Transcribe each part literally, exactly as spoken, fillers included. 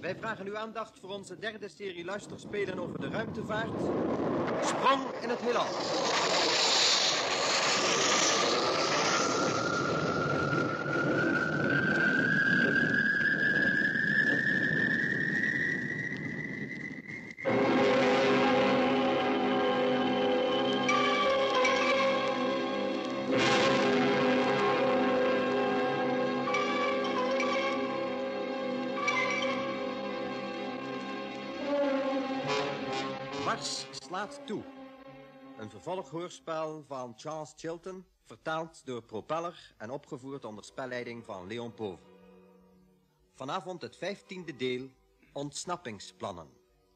Wij vragen uw aandacht voor onze derde serie luisterspelen over de ruimtevaart. Sprong in het heelal. Mars slaat toe. Een vervolghoorspel van Charles Chilton, vertaald door Propeller en opgevoerd onder spelleiding van Leon Pover. Vanavond het vijftiende deel, Ontsnappingsplannen.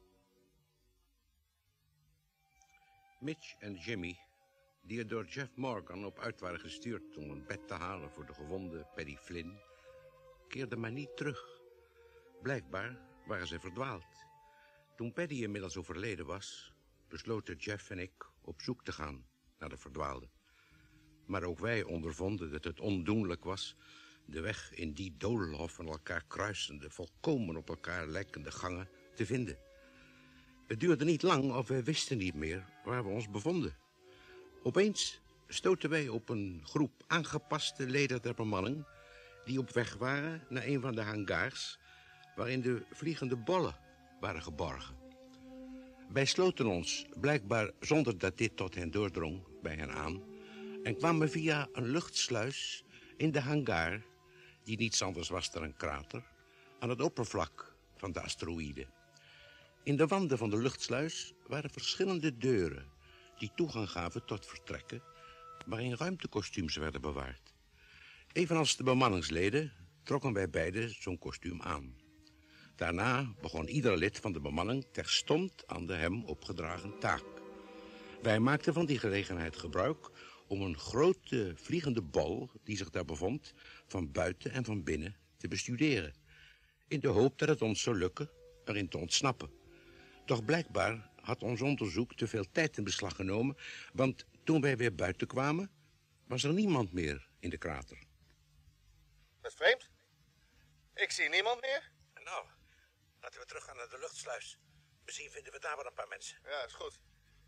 Mitch en Jimmy, die er door Jeff Morgan op uit waren gestuurd om een bed te halen voor de gewonde Paddy Flynn, keerden maar niet terug. Blijkbaar waren ze verdwaald. Toen Paddy inmiddels overleden was, besloten Jeff en ik op zoek te gaan naar de verdwaalde. Maar ook wij ondervonden dat het ondoenlijk was de weg in die doolhof van elkaar kruisende, volkomen op elkaar lijkende gangen te vinden. Het duurde niet lang of wij wisten niet meer waar we ons bevonden. Opeens stoten wij op een groep aangepaste leden der bemanning die op weg waren naar een van de hangars waarin de vliegende bollen waren geborgen. Wij sloten ons, blijkbaar zonder dat dit tot hen doordrong, bij hen aan en kwamen via een luchtsluis in de hangar, die niets anders was dan een krater, aan het oppervlak van de asteroïde. In de wanden van de luchtsluis waren verschillende deuren die toegang gaven tot vertrekken waarin ruimtekostuums werden bewaard. Evenals de bemanningsleden trokken wij beiden zo'n kostuum aan. Daarna begon ieder lid van de bemanning terstond aan de hem opgedragen taak. Wij maakten van die gelegenheid gebruik om een grote vliegende bol die zich daar bevond van buiten en van binnen te bestuderen, in de hoop dat het ons zou lukken erin te ontsnappen. Doch blijkbaar had ons onderzoek te veel tijd in beslag genomen, want toen wij weer buiten kwamen, was er niemand meer in de krater. Dat is vreemd. Ik zie niemand meer. Nou, laten we teruggaan naar de luchtsluis. Misschien vinden we daar wel een paar mensen. Ja, is goed.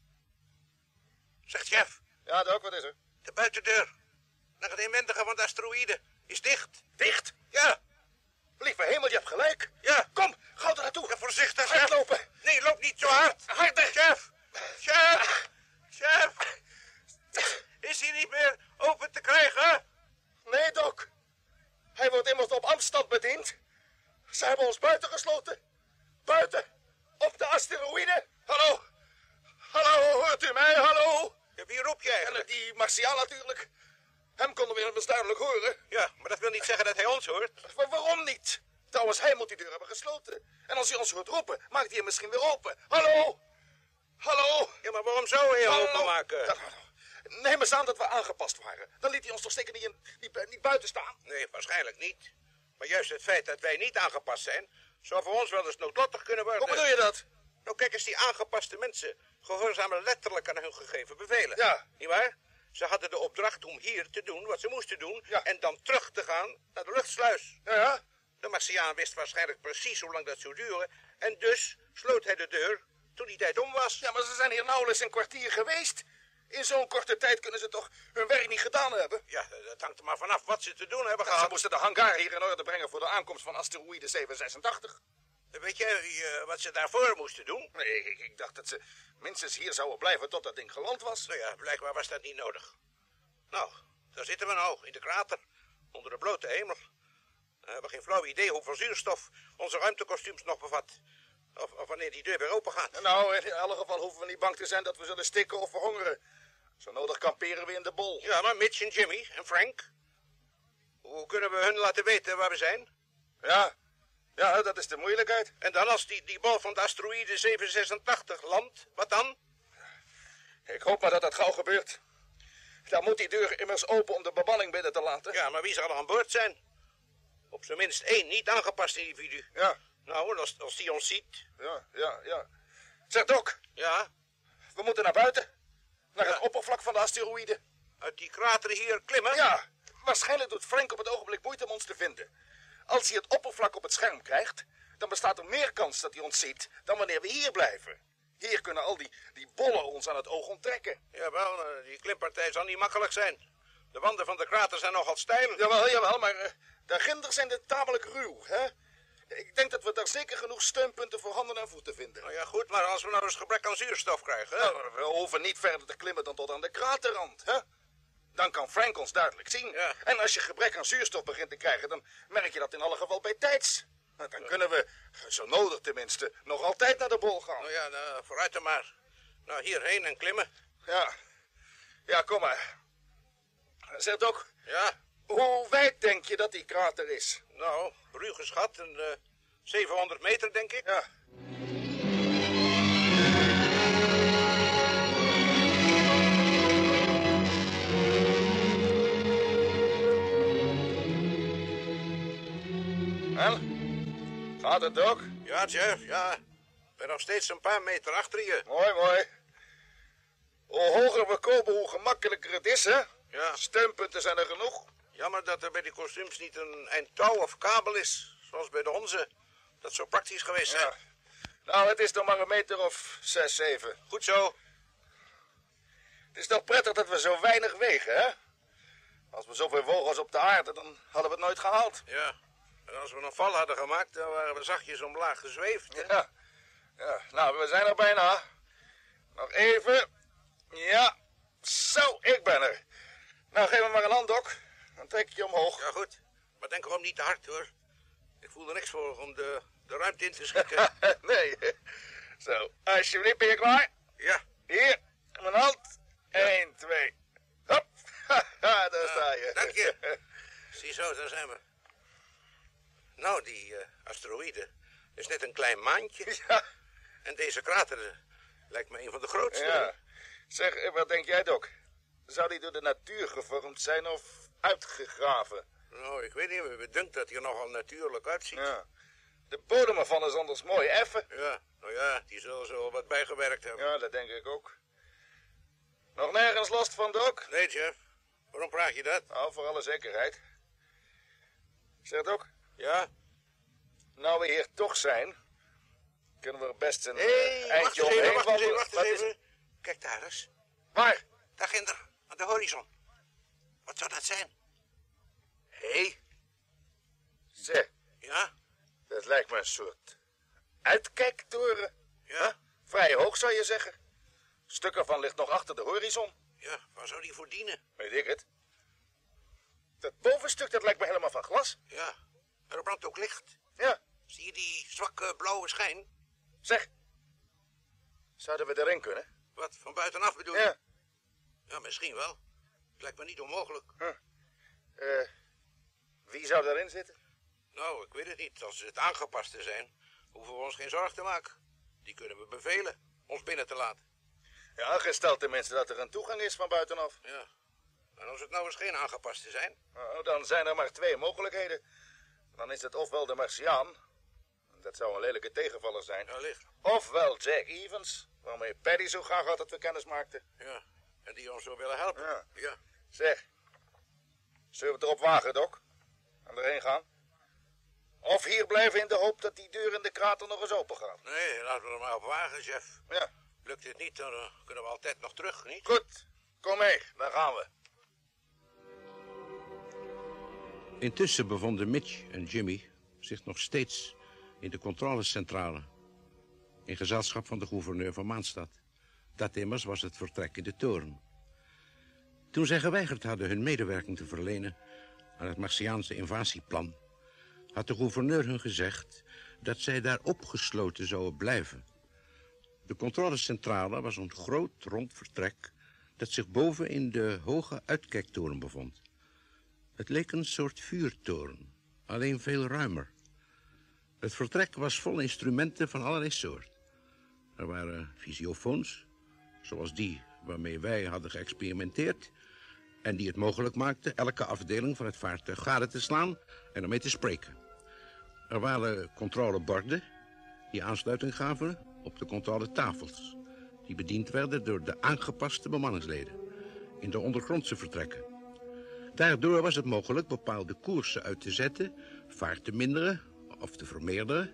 Zegt Jeff. Ja, Doc, wat is er? De buitendeur naar het inwendige van de asteroïde is dicht. Dicht? Ja. Lieve hemel, je hebt gelijk. Ja. Kom, gauw er naartoe. Ja, voorzichtig, Hard Jeff. lopen. Nee, loop niet zo hard. Harder. Jeff. Jeff. Jeff. Is hij niet meer open te krijgen? Nee, Doc. Hij wordt immers op afstand bediend. Ze hebben ons buiten gesloten. Buiten. Op de asteroïde. Hallo. Hallo, hoort u mij? Hallo. Ja, wie roep je eigenlijk? Die Martiaan natuurlijk. Hem konden we immers duidelijk horen. Ja, maar dat wil niet zeggen dat hij ons hoort. Maar waarom niet? Trouwens, hij moet die deur hebben gesloten. En als hij ons hoort roepen, maakt hij hem misschien weer open. Hallo. Hallo. Ja, maar waarom zou hij hem Hallo. openmaken? Neem eens aan dat we aangepast waren. Dan liet hij ons toch zeker niet, in, niet, niet buiten staan? Nee, waarschijnlijk niet. Maar juist het feit dat wij niet aangepast zijn, zou voor ons wel eens noodlottig kunnen worden. Hoe bedoel je dat? Nou, kijk eens, die aangepaste mensen gehoorzamen letterlijk aan hun gegeven bevelen. Ja. Niet waar? Ze hadden de opdracht om hier te doen wat ze moesten doen Ja. en dan terug te gaan naar de luchtsluis. Ja, ja. De Martiaan wist waarschijnlijk precies hoe lang dat zou duren en dus sloot hij de deur toen die tijd om was. Ja, maar ze zijn hier nauwelijks een kwartier geweest. In zo'n korte tijd kunnen ze toch hun werk niet gedaan hebben? Ja, dat hangt er maar vanaf wat ze te doen hebben Ze gehad. moesten de hangar hier in orde brengen voor de aankomst van asteroïde zevenhonderdzesentachtig. Weet je uh, wat ze daarvoor moesten doen? Nee, ik, ik dacht dat ze minstens hier zouden blijven tot dat ding geland was. Nou ja, blijkbaar was dat niet nodig. Nou, daar zitten we nou, in de krater, onder de blote hemel. We hebben geen flauw idee hoeveel zuurstof onze ruimtekostuums nog bevat. Of, of wanneer die deur weer open gaat. Nou, in alle geval hoeven we niet bang te zijn dat we zullen stikken of verhongeren. Zo nodig kamperen we in de bol. Ja, maar Mitch en Jimmy en Frank, hoe kunnen we hun laten weten waar we zijn? Ja, ja, dat is de moeilijkheid. En dan als die, die bal van de asteroïde zevenhonderdzesentachtig landt, wat dan? Ik hoop maar dat dat gauw gebeurt. Dan moet die deur immers open om de bemanning binnen te laten. Ja, maar wie zal er aan boord zijn? Op zijn minst één niet aangepast individu. Ja. Nou, als, als die ons ziet. Ja, ja, ja. Zeg, Doc. Ja? We moeten naar buiten. Naar Ja. het oppervlak van de asteroïde. Uit die krater hier klimmen? Ja, waarschijnlijk doet Frank op het ogenblik moeite om ons te vinden. Als hij het oppervlak op het scherm krijgt, dan bestaat er meer kans dat hij ons ziet dan wanneer we hier blijven. Hier kunnen al die, die bollen ons aan het oog onttrekken. Jawel, die klimpartij zal niet makkelijk zijn. De wanden van de krater zijn nogal steil. Jawel, jawel, maar uh, daarginder zijn de tamelijk ruw, hè? Ik denk dat we daar zeker genoeg steunpunten voor handen en voeten vinden. Nou ja, goed, maar als we nou eens gebrek aan zuurstof krijgen... Hè? Nou, we hoeven niet verder te klimmen dan tot aan de kraterrand, hè? Dan kan Frank ons duidelijk zien. Ja. En als je gebrek aan zuurstof begint te krijgen, dan merk je dat in alle geval bij tijds. Nou, dan kunnen we, zo nodig tenminste, nog altijd naar de bol gaan. Nou ja, nou, vooruit dan maar. Nou, hierheen en klimmen. Ja, ja, kom maar. Zeg ook, Ja, hoe wijd denk je dat die krater is? nou, ruw geschat, een uh, zevenhonderd meter, denk ik. Ja. En? Gaat het ook? Ja, Jeff, ja. Ik ben nog steeds een paar meter achter je. Mooi, mooi. Hoe hoger we komen, hoe gemakkelijker het is, hè? Ja. Steunpunten zijn er genoeg. Jammer dat er bij die kostuums niet een eind touw of kabel is, zoals bij de onze. Dat zou praktisch geweest zijn. Ja. Nou, het is nog maar een meter of zes, zeven. Goed zo. Het is toch prettig dat we zo weinig wegen, hè? Als we zoveel wogen als op de aarde, dan hadden we het nooit gehaald. Ja. En als we een val hadden gemaakt, dan waren we zachtjes omlaag gezweefd. Hè? Ja. Ja, nou, we zijn er bijna. Nog even. Ja. Zo, ik ben er. Nou, geef me maar een hand, Doc. Dan trek ik je omhoog. Ja, goed. Maar denk erom niet te hard, hoor. Ik voel er niks voor om de, de ruimte in te schieten. Nee. Zo, alsjeblieft, ben je klaar? Ja. Hier, mijn hand. Eén, twee. Hop. Daar sta je. Dank je. Ziezo, daar zijn we. Nou, die uh, asteroïde is net een klein maantje. Ja. En deze krater uh, lijkt me een van de grootste. Ja. Zeg, wat denk jij, Doc? Zou die door de natuur gevormd zijn of uitgegraven? Nou, ik weet niet, maar we denken dat hij er nogal natuurlijk uitziet. Ja. De bodem ervan is anders mooi effen. Ja, nou ja, die zullen zo wat bijgewerkt hebben. Ja, dat denk ik ook. Nog nergens last van, Doc? Nee, Jeff. Waarom vraag je dat? Nou, voor alle zekerheid. Zeg, Doc, Ja? nou we hier toch zijn, kunnen we er best een Hé, eh, hey, wacht eindje eens even, omheen wacht eens even, wandelen. wacht eens Wat is- even. Kijk daar eens. Waar? Daarginder, aan de horizon. Wat zou dat zijn? Hé? Hey. Zeg, Ja? dat lijkt me een soort uitkijktoren. Ja? Vrij hoog, zou je zeggen. Stuk ervan ligt nog achter de horizon. Ja, waar zou die voor dienen? Weet ik het. Dat bovenstuk, dat lijkt me helemaal van glas. Ja, er brandt ook licht. Ja, Zie je die zwakke blauwe schijn? zeg. Zouden we erin kunnen? Wat, van buitenaf bedoel je? Ja. Ja, misschien wel. Het lijkt me niet onmogelijk. Eh, wie zou daarin zitten? Nou, ik weet het niet. Als het aangepaste zijn, hoeven we ons geen zorg te maken. Die kunnen we bevelen ons binnen te laten. Ja, gesteld tenminste dat er een toegang is van buitenaf. Ja. En als het nou eens geen aangepaste zijn? Nou, dan zijn er maar twee mogelijkheden. Dan is het ofwel de Martiaan, dat zou een lelijke tegenvaller zijn, Ja, licht. ofwel Jack Evans, waarmee Paddy zo graag had dat we kennis maakten. Ja. En die ons zou willen helpen. Ja. Ja. Zeg, zullen we het erop wagen, Doc? En erheen gaan? Of hier blijven in de hoop dat die deur in de krater nog eens open gaat? Nee, laten we er maar op wagen, Jeff. Ja, Lukt dit niet, dan uh, kunnen we altijd nog terug, niet? goed. Kom mee, daar gaan we. Intussen bevonden Mitch en Jimmy zich nog steeds in de controlecentrale. In gezelschap van de gouverneur van Maanstad. Dat immers was het vertrek in de toren. Toen zij geweigerd hadden hun medewerking te verlenen aan het Martiaanse invasieplan, had de gouverneur hun gezegd dat zij daar opgesloten zouden blijven. De controlecentrale was een groot rond vertrek dat zich boven in de hoge uitkijktoren bevond. Het leek een soort vuurtoren, alleen veel ruimer. Het vertrek was vol instrumenten van allerlei soort. Er waren visiofoons, zoals die waarmee wij hadden geëxperimenteerd, en die het mogelijk maakten elke afdeling van het vaartuig gade te slaan en ermee te spreken. Er waren controleborden die aansluiting gaven op de controletafels, die bediend werden door de aangepaste bemanningsleden in de ondergrondse vertrekken. Daardoor was het mogelijk bepaalde koersen uit te zetten, vaart te minderen of te vermeerderen,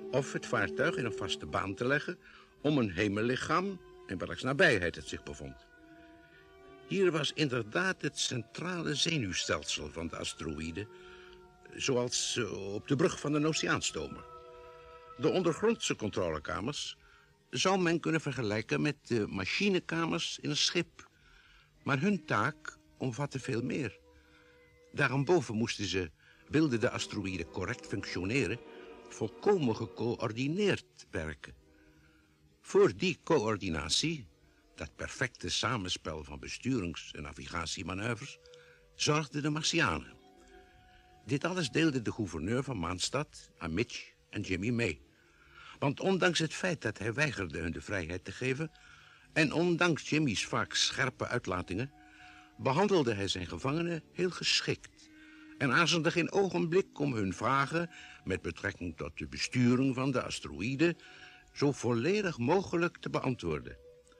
of het vaartuig in een vaste baan te leggen om een hemellichaam in welks nabijheid het zich bevond. Hier was inderdaad het centrale zenuwstelsel van de asteroïde, zoals op de brug van een oceaanstomer. De ondergrondse controlekamers zou men kunnen vergelijken met de machinekamers in een schip. Maar hun taak omvatte veel meer. Daarboven moesten ze, wilde de asteroïde correct functioneren, volkomen gecoördineerd werken. Voor die coördinatie, dat perfecte samenspel van besturings- en navigatiemanoeuvres, zorgden de Martianen. Dit alles deelde de gouverneur van Maanstad aan Mitch en Jimmy mee. Want ondanks het feit dat hij weigerde hun de vrijheid te geven, en ondanks Jimmy's vaak scherpe uitlatingen, behandelde hij zijn gevangenen heel geschikt en aarzelde geen ogenblik om hun vragen met betrekking tot de besturing van de asteroïde zo volledig mogelijk te beantwoorden.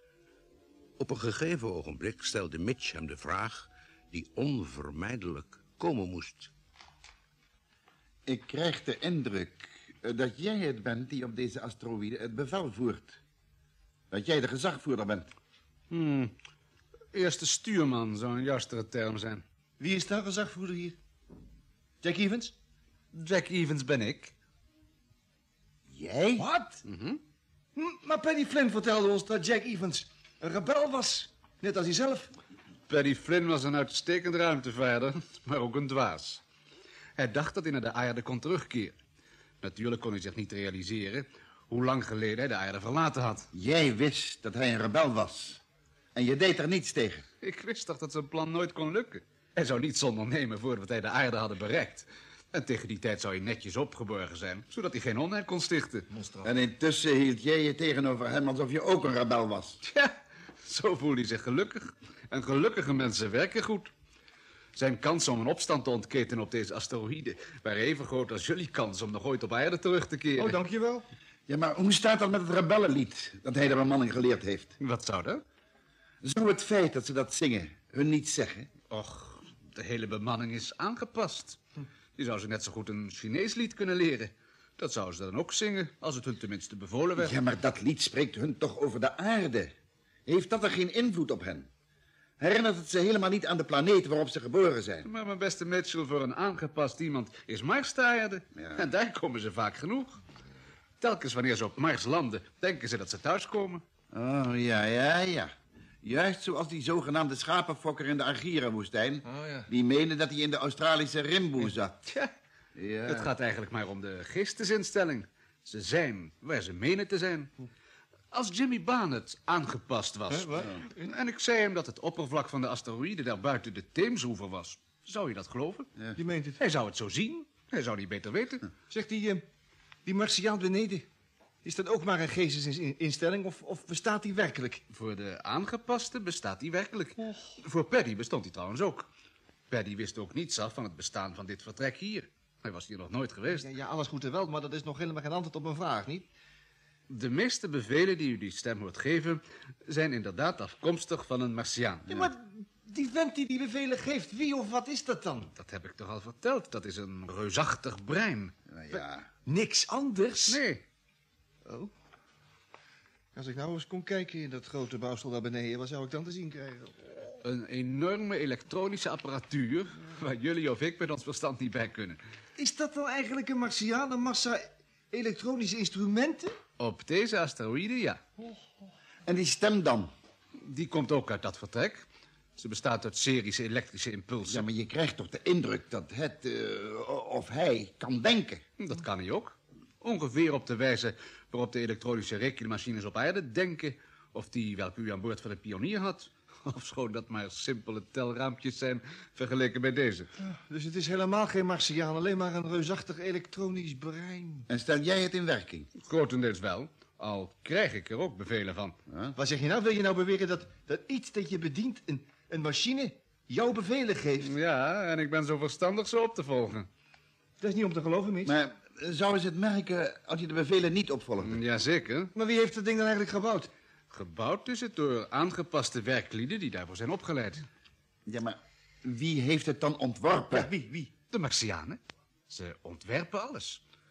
Op een gegeven ogenblik stelde Mitch hem de vraag die onvermijdelijk komen moest. Ik krijg de indruk dat jij het bent die op deze asteroïde het bevel voert. Dat jij de gezagvoerder bent. Hmm. Eerste stuurman zou een juistere term zijn. Wie is daar gezagvoerder hier? Jack Evans? Jack Evans ben ik. Jij? Wat? Mm-hmm. Hm, maar Paddy Flynn vertelde ons dat Jack Evans een rebel was. Net als hij zelf. Paddy Flynn was een uitstekend ruimtevaarder, maar ook een dwaas. Hij dacht dat hij naar de aarde kon terugkeren. Natuurlijk kon hij zich niet realiseren hoe lang geleden hij de aarde verlaten had. Jij wist dat hij een rebel was. En je deed er niets tegen. Ik wist toch dat zijn plan nooit kon lukken. Hij zou niets ondernemen voordat hij de aarde hadden bereikt. En tegen die tijd zou hij netjes opgeborgen zijn, zodat hij geen onheil kon stichten. En intussen hield jij je tegenover hem alsof je ook een rebel was. Ja, zo voelde hij zich gelukkig. En gelukkige mensen werken goed. Zijn kans om een opstand te ontketenen op deze asteroïde waren even groot als jullie kans om nog ooit op aarde terug te keren. Oh, dankjewel. Ja, maar hoe staat dat met het rebellenlied dat hij de bemanning geleerd heeft? Wat zou dat? Zou het feit dat ze dat zingen hun niet zeggen? Och, de hele bemanning is aangepast. Die zou ze net zo goed een Chinees lied kunnen leren. Dat zouden ze dan ook zingen, als het hun tenminste bevolen werd. Ja, maar dat lied spreekt hun toch over de aarde. Heeft dat er geen invloed op hen? Herinnert het ze helemaal niet aan de planeet waarop ze geboren zijn? Maar mijn beste Mitchell, voor een aangepast iemand is Mars de aarde. Ja. En daar komen ze vaak genoeg. Telkens wanneer ze op Mars landen, denken ze dat ze thuiskomen. Oh, ja, ja, ja. Juist zoals die zogenaamde schapenfokker in de Argira-woestijn. Oh, ja. Die meende dat hij in de Australische Rimboe zat. Tja, Ja. het gaat eigenlijk maar om de geestesinstelling. Ze zijn waar ze menen te zijn. Als Jimmy Barnett aangepast was... Hè, wat? en ik zei hem dat het oppervlak van de asteroïde daar buiten de Theemsoever was... zou je dat geloven? Je meent het. Hij zou het zo zien. Hij zou niet beter weten. Zegt die, uh, die Martiaan beneden. Is dat ook maar een geestesinstelling of, of bestaat die werkelijk? Voor de aangepaste bestaat die werkelijk. Voor Paddy bestond die trouwens ook. Paddy wist ook niets af van het bestaan van dit vertrek hier. Hij was hier nog nooit geweest. Ja, ja, alles goed en wel, maar dat is nog helemaal geen antwoord op mijn vraag, niet? De meeste bevelen die u die stem hoort geven... zijn inderdaad afkomstig van een Martiaan. Ja, maar die vent die die bevelen geeft, wie of wat is dat dan? Dat heb ik toch al verteld. Dat is een reusachtig brein. Nou ja. Niks anders? Nee, Oh. Als ik nou eens kon kijken in dat grote bouwstel daar beneden, wat zou ik dan te zien krijgen? een enorme elektronische apparatuur... waar jullie of ik met ons verstand niet bij kunnen. Is dat dan eigenlijk een Martiaan, een massa elektronische instrumenten? Op deze asteroïde, ja. En die stem dan? Die komt ook uit dat vertrek. Ze bestaat uit serische elektrische impulsen. Ja, maar je krijgt toch de indruk dat het, uh, of hij, kan denken. Dat kan hij ook. Ongeveer op de wijze waarop de elektronische rekenmachines op aarde denken... of die welke u aan boord van de Pionier had. Ofschoon dat maar simpele telraampjes zijn vergeleken bij deze. Dus het is helemaal geen Martiaan, alleen maar een reusachtig elektronisch brein. En stel jij het in werking? Grotendeels wel, al krijg ik er ook bevelen van. Wat zeg je nou? Wil je nou beweren dat, dat iets dat je bedient, een, een machine, jouw bevelen geeft? Ja, en ik ben zo verstandig ze op te volgen. Dat is niet om te geloven, Mitch. Maar uh, zou ze het merken als je de bevelen niet opvolgt? Jazeker. Maar wie heeft dat ding dan eigenlijk gebouwd? Gebouwd is het door aangepaste werklieden die daarvoor zijn opgeleid. Ja, maar wie heeft het dan ontworpen? Ja, wie, wie? De Martianen. Ze ontwerpen alles.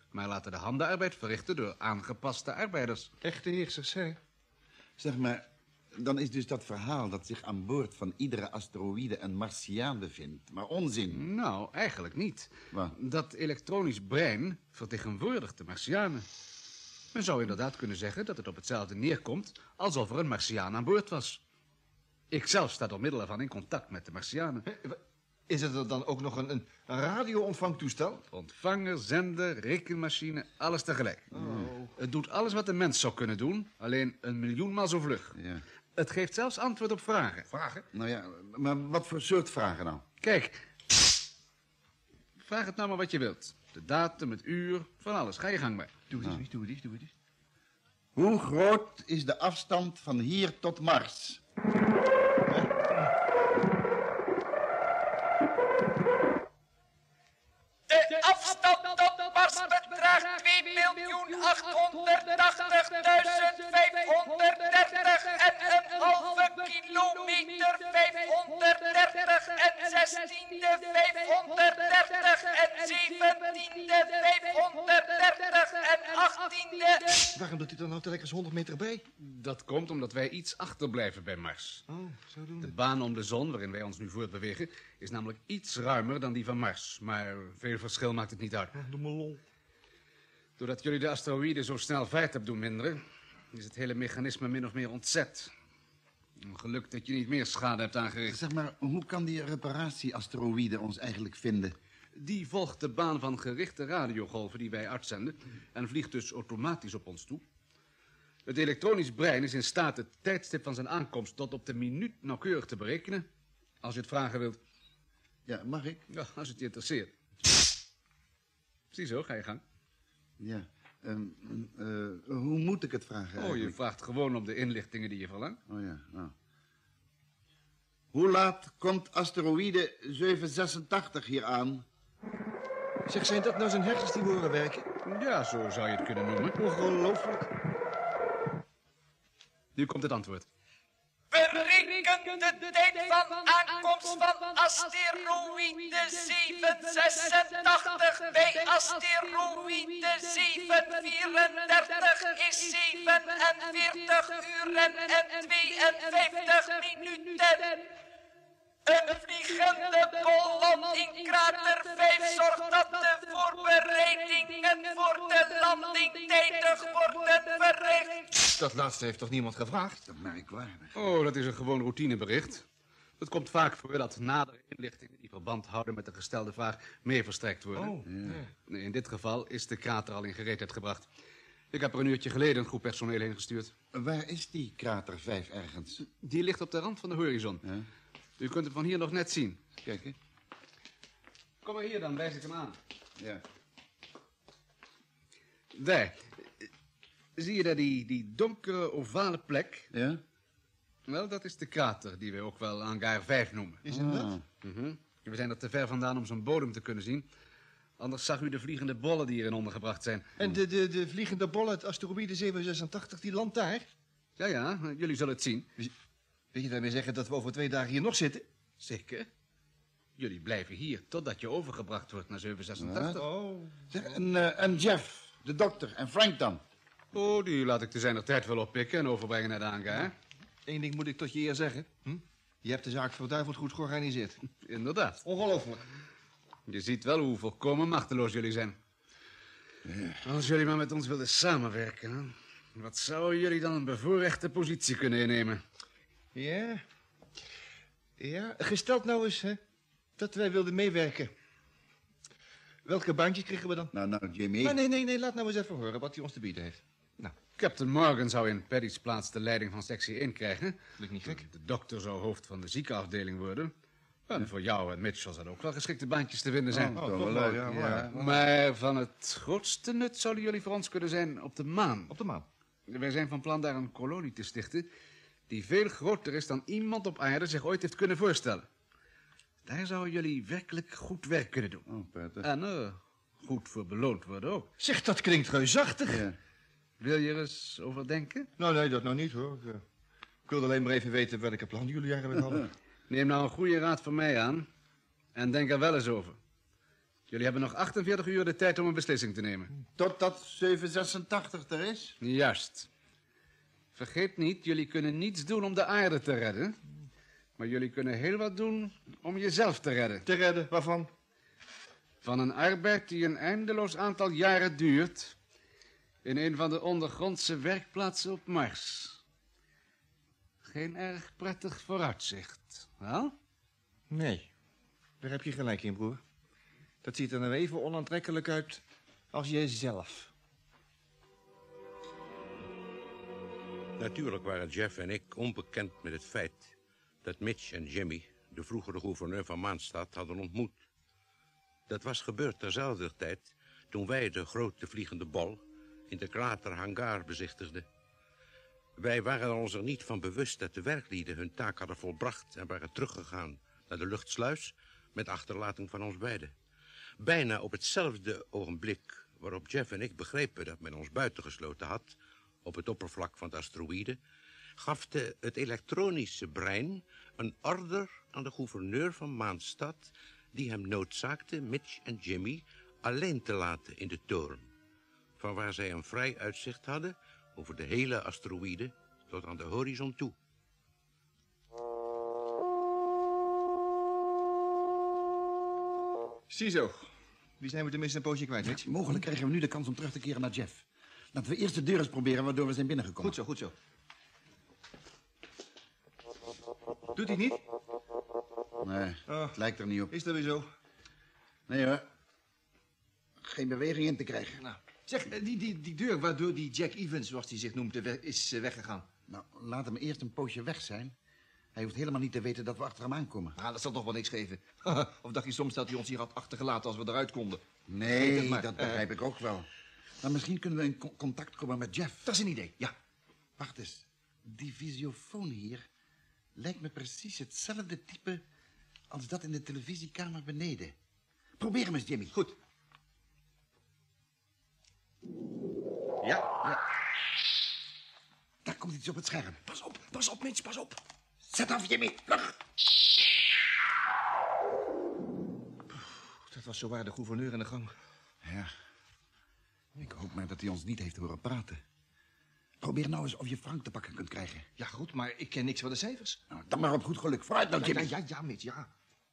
maar laten de handenarbeid verrichten door aangepaste arbeiders. Echte heersers, hè? Zeg maar, dan is dus dat verhaal dat zich aan boord van iedere asteroïde een Martiaan bevindt, maar onzin. Nou, eigenlijk niet. Wat? Dat elektronisch brein vertegenwoordigt de Martianen. Men zou inderdaad kunnen zeggen dat het op hetzelfde neerkomt alsof er een Martiaan aan boord was. Ikzelf sta door middel ervan in contact met de Martianen. Is het er dan ook nog een, een radio-ontvangtoestel? Ontvanger, zender, rekenmachine, alles tegelijk. Het doet alles wat een mens zou kunnen doen, alleen een miljoenmaal zo vlug. Ja. Het geeft zelfs antwoord op vragen. Vragen? Nou ja, maar wat voor soort vragen dan? Kijk, vraag het nou maar wat je wilt. De datum, het uur, van alles. Ga je gang maar. Doe het eens, doe het eens, doe het eens. Hoe groot is de afstand van hier tot Mars? De afstand tot Mars bedraagt twee miljoen achthonderdtachtigduizend vijfhonderddertig en een halve kilometer, vijfhonderddertig en zestiende, vijfhonderddertig en zeventiende, vijfhonderddertig en achttiende. Waarom doet u dan nou telkens honderd meter bij? Dat komt omdat wij iets achterblijven bij Mars. Oh, zo doen De baan om de zon, waarin wij ons nu voortbewegen, is namelijk iets ruimer dan die van Mars. Maar veel verschil maakt het niet uit. Doe me lol. Doordat jullie de asteroïden zo snel vaart hebben doen minderen, is het hele mechanisme min of meer ontzet. Geluk dat je niet meer schade hebt aangericht. Zeg maar, hoe kan die reparatie-asteroïde ons eigenlijk vinden? Die volgt de baan van gerichte radiogolven die wij uitzenden en vliegt dus automatisch op ons toe. Het elektronisch brein is in staat het tijdstip van zijn aankomst tot op de minuut nauwkeurig te berekenen. Als je het vragen wilt. Ja, mag ik? Ja, als het je interesseert. Ziezo, ga je gang. Ja. Ehm, eh, hoe moet ik het vragen Oh, je eigenlijk? vraagt gewoon om de inlichtingen die je verlangt. Oh ja, nou. Hoe laat komt asteroïde zevenhonderdzesentachtig hier aan? Zeg, zijn dat nou zijn hersens die horen werken? Ja, zo zou je het kunnen noemen. Ongelooflijk. Nu komt het antwoord. Bereken de tijd van aankomst van asteroïde zevenhonderdzesentachtig bij asteroïde zevenhonderdvierendertig is zevenenveertig uren en tweeënvijftig minuten. Een vliegende bol in krater vijf zorgt dat de voorbereidingen voor de landing tijdig worden verricht. Dat laatste heeft toch niemand gevraagd? Dat merkwaardig. Oh, dat is een gewoon routinebericht. Het komt vaak voor dat nadere inlichtingen die verband houden met de gestelde vraag mee verstrekt worden. Oh, ja. Nee, in dit geval is de krater al in gereedheid gebracht. Ik heb er een uurtje geleden een groep personeel heen gestuurd. Waar is die krater vijf ergens? Die ligt op de rand van de horizon. Ja. U kunt het van hier nog net zien. Kijk, hè? Kom maar hier, dan wijs ik hem aan. Ja. Daar. Zie je daar die, die donkere ovale plek? Ja? Wel, dat is de krater die we ook wel hangar vijf noemen. Is hem dat? Ah. Mhm. We zijn er te ver vandaan om zijn bodem te kunnen zien. Anders zag u de vliegende bollen die hierin ondergebracht zijn. En de, de, de vliegende bol uit asteroïde zevenhonderdzesentachtig, die landt daar? Ja, ja, jullie zullen het zien. Wil je daarmee zeggen dat we over twee dagen hier nog zitten? Zeker. Jullie blijven hier totdat je overgebracht wordt naar zevenhonderdzesentachtig. Oh. Zeg, en, eh, en Jeff, de dokter, en Frank dan? Oh, die laat ik te zijner tijd wel oppikken en overbrengen naar de hangar. Eén ding moet ik tot je eer zeggen. Hm? Je hebt de zaak verduiveld goed georganiseerd. Inderdaad. Ongelooflijk. Je ziet wel hoe volkomen machteloos jullie zijn. Als jullie maar met ons wilden samenwerken, hè? Wat zouden jullie dan een bevoorrechte positie kunnen innemen? Ja. Ja, gesteld nou eens hè, dat wij wilden meewerken. Welke baantjes kregen we dan? Nou, nou, Jimmy. Ah, nee, nee, nee, laat nou eens even horen wat hij ons te bieden heeft. Nou, Captain Morgan zou in Paddy's plaats de leiding van sectie één krijgen. klinkt niet gek. De dokter zou hoofd van de ziekenafdeling worden. En voor jou en Mitchell zouden ook wel geschikte baantjes te vinden zijn. Oh, toch wel leuk, ja, ja. Maar van het grootste nut zouden jullie voor ons kunnen zijn op de maan. Op de maan. Wij zijn van plan daar een kolonie te stichten die veel groter is dan iemand op aarde zich ooit heeft kunnen voorstellen. Daar zouden jullie werkelijk goed werk kunnen doen. Oh, prettig. En uh, goed voor beloond worden ook. Zeg, dat klinkt reusachtig. Ja. Wil je er eens over denken? Nou, nee, dat nou niet hoor. Ik, uh, ik wilde alleen maar even weten welke plan jullie eigenlijk hadden. Neem nou een goede raad van mij aan en denk er wel eens over. Jullie hebben nog achtenveertig uur de tijd om een beslissing te nemen. Totdat zeven zesentachtig er is? Juist. Vergeet niet, jullie kunnen niets doen om de aarde te redden. Maar jullie kunnen heel wat doen om jezelf te redden. Te redden, waarvan? Van een arbeid die een eindeloos aantal jaren duurt... in een van de ondergrondse werkplaatsen op Mars. Geen erg prettig vooruitzicht, wel? Nee, daar heb je gelijk in, broer. Dat ziet er nou even onaantrekkelijk uit als jezelf. Natuurlijk waren Jeff en ik onbekend met het feit dat Mitch en Jimmy, de vroegere gouverneur van Maanstad, hadden ontmoet. Dat was gebeurd terzelfde tijd toen wij de grote vliegende bal in de krater Hangar bezichtigden. Wij waren ons er niet van bewust dat de werklieden hun taak hadden volbracht en waren teruggegaan naar de luchtsluis met achterlating van ons beiden. Bijna op hetzelfde ogenblik waarop Jeff en ik begrepen dat men ons buitengesloten had op het oppervlak van de asteroïde, gaf de, het elektronische brein een order aan de gouverneur van Maanstad die hem noodzaakte Mitch en Jimmy alleen te laten in de toren, van waar zij een vrij uitzicht hadden over de hele asteroïde tot aan de horizon toe. Ziezo, die zijn we tenminste een poosje kwijt, Mitch. Mogelijk krijgen we nu de kans om terug te keren naar Jeff. Laten we eerst de deur eens proberen waardoor we zijn binnengekomen. Goed zo, goed zo. Doet hij het niet? Nee, Oh. het lijkt er niet op. Is dat weer zo? Nee hoor. Geen beweging in te krijgen. Nou, zeg, eh, die, die, die deur waardoor die Jack Evans, zoals hij zich noemt, eh, weg- is eh, weggegaan. Nou, laat hem eerst een poosje weg zijn. Hij hoeft helemaal niet te weten dat we achter hem aankomen. Ah, dat zal toch wel niks geven. Of dacht je soms dat hij ons hier had achtergelaten als we eruit konden? Weet Nee, het maar. dat begrijp ik ook wel. Maar misschien kunnen we in co- contact komen met Jeff. Dat is een idee, ja. Wacht eens. Die visiofoon hier lijkt me precies hetzelfde type als dat in de televisiekamer beneden. Probeer hem eens, Jimmy. Goed. Ja. Daar komt iets op het scherm. Pas op, pas op, Mitch, pas op. Zet af, Jimmy. Vlug. Dat was zowaar de gouverneur in de gang. Ja. Ik hoop maar dat hij ons niet heeft horen praten. Probeer nou eens of je Frank te pakken kunt krijgen. Ja, goed, maar ik ken niks van de cijfers. Nou, dan maar op goed geluk. Vooruit nou, Ja, Jimmy. ja, ja, ja, Mitch, ja.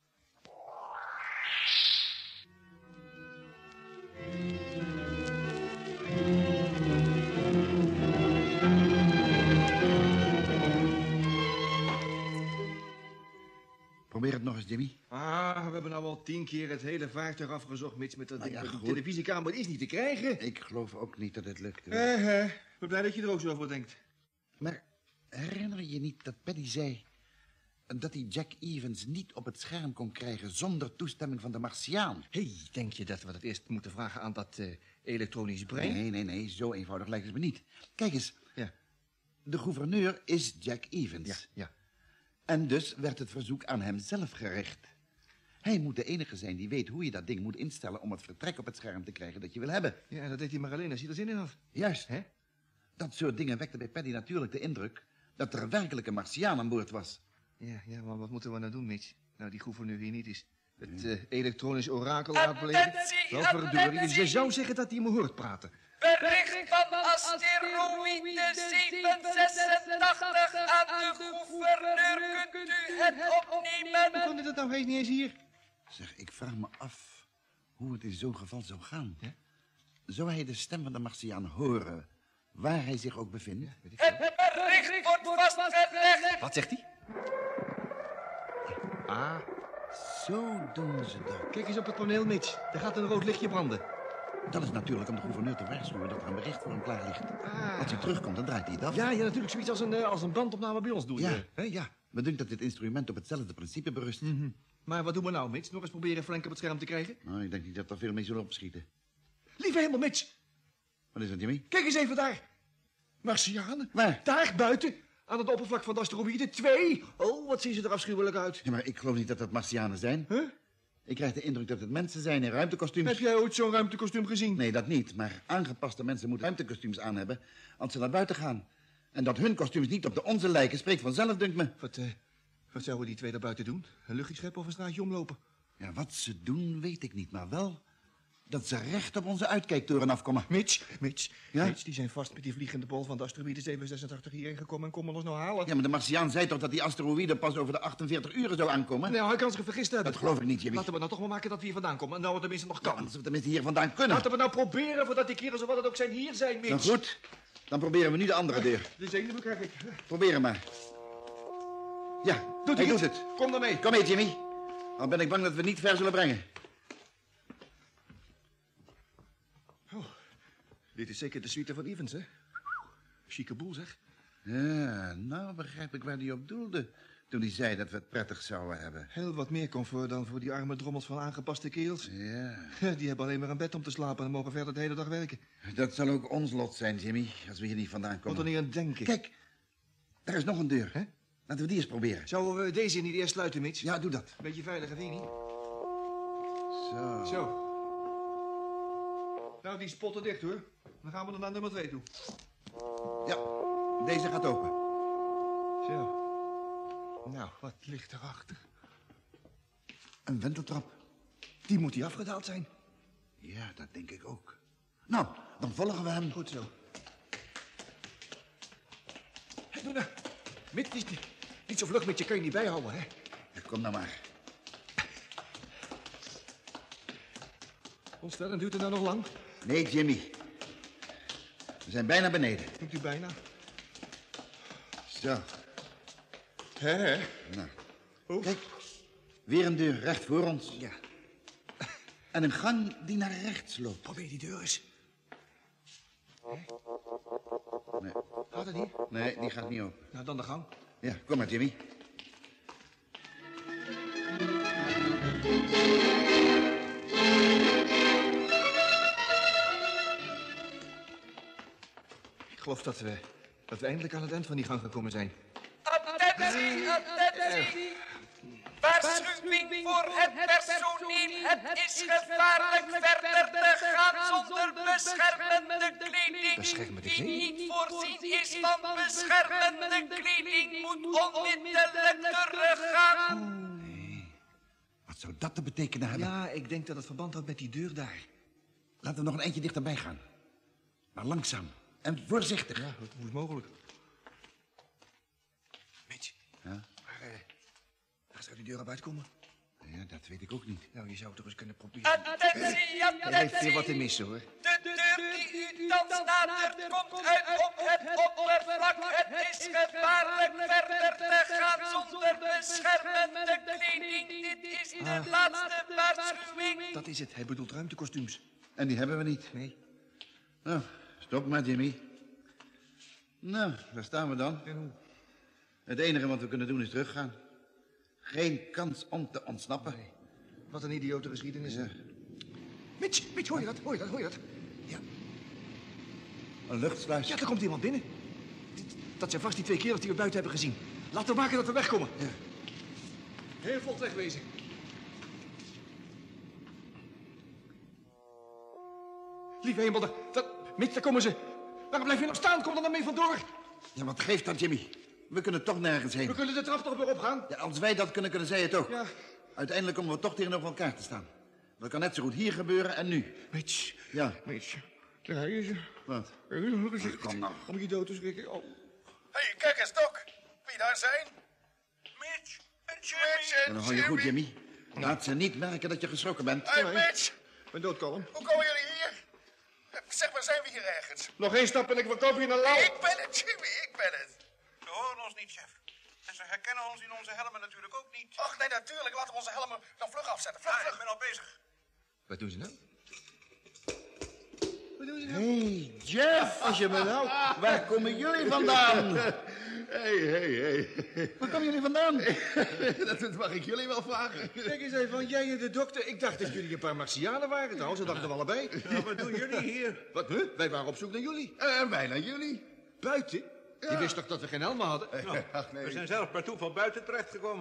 Probeer het nog eens, Jimmy. Ah, we hebben nou al tien keer het hele vaartuig afgezocht, Mitch, met dat Nou ding. ja, Maar die goed. televisiekamer is niet te krijgen. Ik geloof ook niet dat het lukt. hoor. Eh, eh, ik ben blij dat je er ook zo over denkt. Maar herinner je je niet dat Paddy zei dat hij Jack Evans niet op het scherm kon krijgen zonder toestemming van de Martiaan? Hé, hey, denk je dat we dat eerst moeten vragen aan dat eh, elektronisch brein? Nee, nee, nee, zo eenvoudig lijkt het me niet. Kijk eens, Ja, de gouverneur is Jack Evans. ja, ja. En dus werd het verzoek aan hem zelf gericht. Hij moet de enige zijn die weet hoe je dat ding moet instellen om het vertrek op het scherm te krijgen dat je wil hebben. Ja, en dat deed hij maar alleen als hij er zin in had. Juist. Hè? Dat soort dingen wekte bij Paddy natuurlijk de indruk dat er werkelijk een Martiaan aan boord was. Ja, ja, maar wat moeten we nou doen, Mitch? Nou, die gouverneur hier niet is. Het eh, elektronisch orakel raadplegen. Attentie, Wel verdorie, je attentie. zou zeggen dat hij me hoort praten. Bericht van asteroïde zevenhonderdzesentachtig aan de gouverneur. Kunt u het Hoe opnemen? kon dit nou heet niet eens hier? Zeg, ik vraag me af hoe het in zo'n geval zou gaan. Ja? Zou hij de stem van de Martiaan horen, waar hij zich ook bevindt? Het bericht wordt vastgelegd. Wat zegt hij? Ah, Zo doen ze dat. kijk eens op het toneel, Mitch. Daar gaat een rood lichtje branden. Dat is natuurlijk om de gouverneur te waarschuwen dat er een bericht voor hem klaar ligt. Ah. Als hij terugkomt, dan draait hij het af. Ja, ja, natuurlijk zoiets als een, eh, als een bandopname bij ons doen. Ja. eh, hè? Ja. Me dunkt dat dit instrument op hetzelfde principe berust. Maar wat doen we nou, Mitch? Nog eens proberen Frank op het scherm te krijgen? Nou, ik denk niet dat er veel mee zullen opschieten. Lieve hemel, Mitch. Wat is dat, Jimmy? Kijk eens even daar. Martianen. Waar? Daar, buiten. Aan het oppervlak van de asteroïde. Twee. Oh, wat zien ze er afschuwelijk uit. Ja, maar ik geloof niet dat dat Martianen zijn. Huh? Ik krijg de indruk dat het mensen zijn in ruimtekostuums. Heb jij ooit zo'n ruimtekostuum gezien? Nee, dat niet. Maar aangepaste mensen moeten ruimtekostuums aan hebben als ze naar buiten gaan. En dat hun kostuums niet op de onze lijken, spreekt vanzelf, dunkt me. Wat, eh, wat zouden die twee daar buiten doen? Een luchtje scheppen of een straatje omlopen? Ja, wat ze doen, weet ik niet, maar wel dat ze recht op onze uitkijktoren afkomen. Mitch, Mitch, Ja? Mitch, die zijn vast met die vliegende bol van de asteroïde zevenhonderdzesentachtig hierheen gekomen en komen ons nou halen. Ja, maar de Martiaan zei toch dat die asteroïde pas over de achtenveertig uren zou aankomen? Nou, hij kan zich vergist hebben. Dat geloof ik niet, Jimmy. Laten we nou toch maar maken dat we hier vandaan komen. Nou, we tenminste nog Ja, kan. als we tenminste hier vandaan kunnen. Laten we nou proberen voordat die kerels of wat het ook zijn hier zijn, Mitch. Dan goed, dan proberen we nu de andere deur. De zenuwen krijg ik. Probeer hem maar. Ja, Doet hij hij doet het? het. Kom dan mee. Kom mee, Jimmy. Al ben ik bang dat we het niet ver zullen brengen. Dit is zeker de suite van Evans, hè? Chique boel, zeg. Ja, nou begrijp ik waar hij op doelde toen hij zei dat we het prettig zouden hebben. Heel wat meer comfort dan voor die arme drommels van aangepaste kerels. Ja, Die hebben alleen maar een bed om te slapen en mogen verder de hele dag werken. dat zal ook ons lot zijn, Jimmy, als we hier niet vandaan Wat komen. er niet aan denken. Kijk, daar is nog een deur. Hè? Laten we die eens proberen. Zouden we deze niet eerst sluiten, Mitch? Ja, doe dat. Beetje veiliger, vind je niet? Zo. Zo. Nou, die spotten dicht, hoor. Dan gaan we dan naar nummer twee toe. Ja, deze gaat open. Zo. Nou, wat ligt erachter? Een wenteltrap. Die moet hier afgedaald zijn. Ja, dat denk ik ook. Nou, dan volgen we hem. Goed zo. Hé, doe nou. Mitch, niet, niet zo vlug met je kun je niet bijhouden, hè? Ja, kom nou maar. Ontstellend, duurt het nou nog lang? Nee, Jimmy. We zijn bijna beneden. Doet u bijna? Zo. Hè, hè? Nou, Oef. kijk. Weer een deur recht voor ons. Ja. En een gang die naar rechts loopt. Probeer die deur eens. Nee, Gaat het niet? nee, die gaat niet open. Nou, dan de gang. Ja, kom maar, Jimmy. Ik geloof dat we, dat we eindelijk aan het eind van die gang gekomen zijn. Attentie, attentie. Waarschuwing voor het personeel. Het is gevaarlijk verder te gaan zonder beschermende kleding. Beschermende Wie kleding? niet voorzien is van beschermende kleding moet onmiddellijk teruggaan. Wat zou dat te betekenen hebben? Ja, ik denk dat het verband houdt met die deur daar. Laten we nog een eindje dichterbij gaan. Maar langzaam. En voorzichtig. Ja, hoe hoe is mogelijk? Mitch. Ja? Maar, eh, waar zou die deur op uitkomen? Ja, dat weet ik ook niet. Nou, je zou het toch eens kunnen proberen. Attentie, Er heeft weer wat te attentie. missen, hoor. De deur die u thans nadert komt uit op het oppervlak. Het is gevaarlijk verder te gaan zonder beschermende kleding. Dit is de laatste waarschuwing. Dat is het. Hij bedoelt ruimtekostuums. En die hebben we niet. Nee. Nou, stop maar, Jimmy. Nou, daar staan we dan. En hoe? Het enige wat we kunnen doen is teruggaan. Geen kans om te ontsnappen. Wat een idiote geschiedenis. Ja. Mitch, Mitch, hoor je dat? Hoor je dat? Hoor je dat? Ja, Een luchtsluis. ja, er komt iemand binnen. Dit- Dat zijn vast die twee kerels die we buiten hebben gezien. Laten we maken dat we wegkomen. Ja. Heel vlot wegwezen. Lieve hemel, daar, daar, Mitch, daar komen ze. Waarom blijf je nog staan? Kom dan, dan mee vandoor. Ja, wat geeft dat, Jimmy? We kunnen toch nergens heen. We kunnen de trap toch weer opgaan? Ja, als wij dat kunnen, kunnen zij het ook. Ja. Uiteindelijk komen we toch tegenover elkaar te staan. Dat kan net zo goed hier gebeuren en nu. Mitch, Ja, Mitch, daar is ze. wat? Kom nou. Om je dood te schrikken. Oh. Hé, hey, kijk eens, Doc. Wie daar zijn? Mitch en Mitch Jimmy. en Dan hou je goed, Jimmy. Laat ze niet merken dat je geschrokken bent. Hey, Mitch. Ik ben doodkalm. Hoe komen jullie hier? Zeg maar, zijn we hier ergens? Nog één stap en ik verkoop je een lauw. Ik ben het, Jimmy, ik ben het. Ze horen ons niet, chef. En ze herkennen ons in onze helmen natuurlijk ook niet. Ach, nee, natuurlijk. Laten we onze helmen dan vlug afzetten. Vlug, Ja, ik vlug. ben al bezig. Wat doen ze nou? Wat doen ze nou? Hey, Jeff, als je me nou... Waar komen jullie vandaan? Hé, hé, hé. Waar komen jullie vandaan? Dat mag ik jullie wel vragen. Kijk eens even, jij en de dokter. Ik dacht dat jullie een paar Martianen waren. Trouwens, dat dachten we allebei. Ja, wat doen jullie hier? Wat, huh? Wij waren op zoek naar jullie. En wij naar jullie. Buiten? Je wist toch dat we geen helmen hadden? Nou, we zijn zelf per toeval buiten terechtgekomen.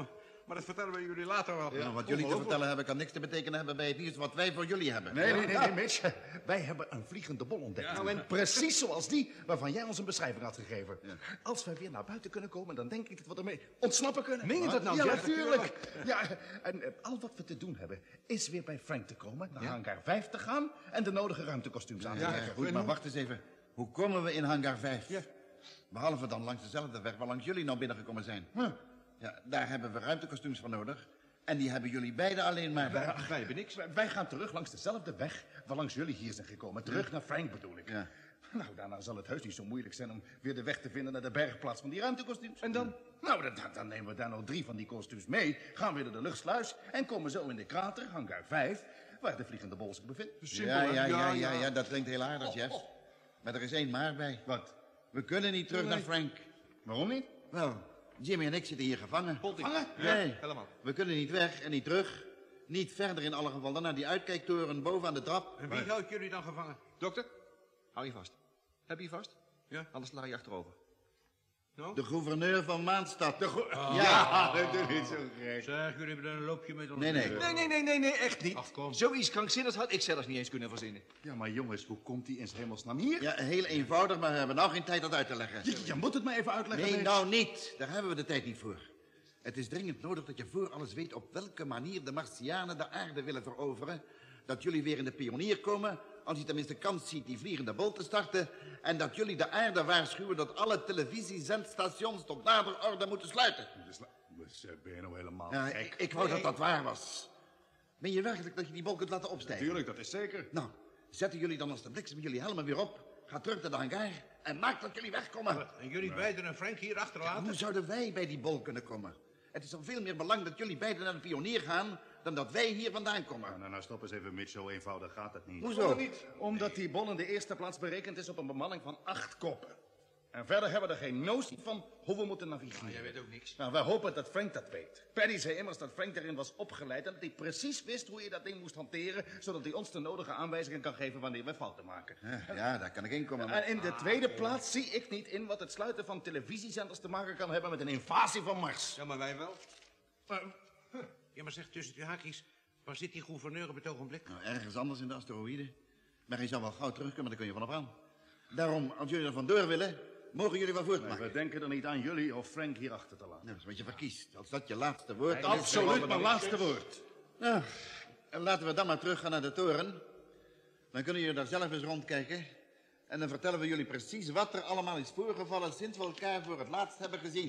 maar dat vertellen we jullie later wel. Ja, wat jullie te vertellen hebben kan niks te betekenen hebben bij het nieuws wat wij voor jullie hebben. Nee, nee, nee, nee, Mitch. Wij hebben een vliegende bol ontdekt. Nou, en precies zoals die waarvan jij ons een beschrijving had gegeven. Ja. Als wij weer naar buiten kunnen komen, dan denk ik dat we ermee ontsnappen kunnen. Meen je dat nou? Ja, Ja, natuurlijk. Ja, en uh, al wat we te doen hebben, is weer bij Frank te komen, naar ja? hangar vijf te gaan en de nodige ruimtekostuums aan te trekken. Ja, goed, maar wacht eens even. Hoe komen we in hangar vijf? Ja. Behalve dan langs dezelfde weg waar langs jullie nou binnengekomen zijn. Huh. Ja, daar hebben we ruimtekostuums voor nodig. En die hebben jullie beiden alleen maar. Wij, wij hebben niks. Wij, wij gaan terug langs dezelfde weg waar langs jullie hier zijn gekomen. Terug ja. naar Frank bedoel ik. Ja. Nou, daarna zal het heus niet zo moeilijk zijn om weer de weg te vinden naar de bergplaats van die ruimtekostuums. En dan? Nou, dan, dan nemen we daar nog drie van die kostuums mee. Gaan weer naar de luchtsluis en komen zo in de krater, hangar vijf, waar de vliegende bol zich bevindt. Simpel, ja, ja, ja, ja, ja, dat klinkt heel aardig, Jeff. Oh, oh. Maar er is één maar bij. Wat? We kunnen niet terug nee. naar Frank. Waarom niet? Wel, Jimmy en ik zitten hier gevangen. Gevangen? Nee, ja, helemaal. We kunnen niet weg en niet terug. Niet verder in alle gevallen dan naar die uitkijktoren boven aan de trap. En wie maar... houdt jullie dan gevangen? Dokter, hou je vast. Heb je je vast? Ja. Anders sla je achterover. No? De gouverneur van Maanstad. De go- oh. Ja, dat doe niet zo gek. Zeg, jullie hebben een loopje met ons. Nee, nee. Nee, nee, nee, nee, nee, echt niet. Ach, kom. Zoiets krankzinnigs had ik zelfs niet eens kunnen verzinnen. Ja, maar jongens, hoe komt die in 's hemelsnaam hier? Ja, heel eenvoudig, maar we hebben nou geen tijd dat uit te leggen. Je, je moet het maar even uitleggen. Nee, nou niet. Daar hebben we de tijd niet voor. Het is dringend nodig dat je voor alles weet op welke manier de Martianen de aarde willen veroveren. Dat jullie weer in de pionier komen, als je tenminste kans ziet die vliegende bol te starten. En dat jullie de aarde waarschuwen dat alle televisiezendstations tot nader orde moeten sluiten. Dus ben je nou helemaal ja, gek? Ik, ik wou dat dat waar was. Ben je werkelijk dat je die bol kunt laten opstijgen? Natuurlijk, dat is zeker. Nou, zetten jullie dan als de bliksem jullie helmen weer op. Ga terug naar de hangar en maak dat jullie wegkomen. En jullie nee. beiden en Frank hier achterlaten? Ja, hoe zouden wij bij die bol kunnen komen? Het is van veel meer belang dat jullie beiden naar de pionier gaan dan dat wij hier vandaan komen. Nou, nou, nou stop eens even, Mitch. Zo eenvoudig gaat het niet. Hoezo? Niet? Omdat die bol in de eerste plaats berekend is op een bemanning van acht koppen. En verder hebben we er geen notie van hoe we moeten navigeren. Nou, jij weet ook niks. Nou, wij hopen dat Frank dat weet. Paddy zei immers dat Frank erin was opgeleid en dat hij precies wist hoe je dat ding moest hanteren, zodat hij ons de nodige aanwijzingen kan geven wanneer we fouten maken. Ja, ja daar kan ik in komen. Maar... En in de tweede ah, plaats zie ik niet in wat het sluiten van televisiezenders te maken kan hebben met een invasie van Mars. Ja, maar wij wel. Maar, huh. Ja, maar zeg tussen de haakjes, waar zit die gouverneur op het ogenblik? Nou, ergens anders in de asteroïde. Maar hij zal wel gauw terugkomen, daar kun je vanaf aan. Daarom, als jullie er vandoor willen, mogen jullie wel voortmaken. Nee, we denken er niet aan jullie of Frank hier achter te laten. Nou, dat is wat je verkiest. Als dat je laatste woord is... Absoluut mijn laatste woord. Nou, en laten we dan maar teruggaan naar de toren. Dan kunnen jullie daar zelf eens rondkijken. En dan vertellen we jullie precies wat er allemaal is voorgevallen sinds we elkaar voor het laatst hebben gezien.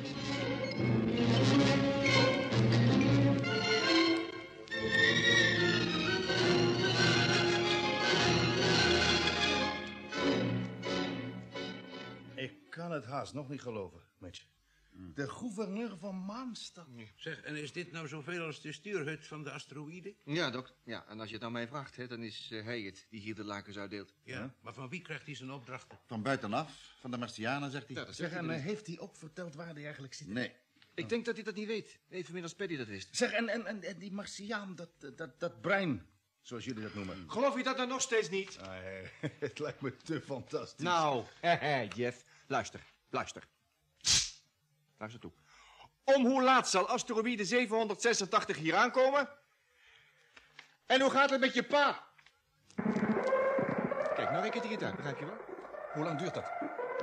Ik kan het haast nog niet geloven, Mitch. De gouverneur van Maanstad. Zeg, en is dit nou zoveel als de stuurhut van de asteroïde? Ja, dok. Ja, en als je het nou mij vraagt, hè, dan is uh, hij het die hier de lakens uitdeelt. Ja, ja, maar van wie krijgt hij zijn opdrachten? Van buitenaf, van de Martianen, zegt hij. Ja, dat zeg, en uh, heeft hij ook verteld waar hij eigenlijk zit? Nee. Ik oh. denk dat hij dat niet weet. Evenmin als Paddy dat wist. Zeg, en, en, en die Martiaan, dat, dat, dat brein, zoals jullie dat noemen. Geloof je dat nou nog steeds niet? Ah, hey, het lijkt me te fantastisch. Nou, Jeff, luister, luister. Luister toe. Om hoe laat zal asteroïde zevenhonderdzesentachtig hier aankomen? En hoe gaat het met je pa? Kijk, nou reken ik het uit, begrijp je wel? Hoe lang duurt dat?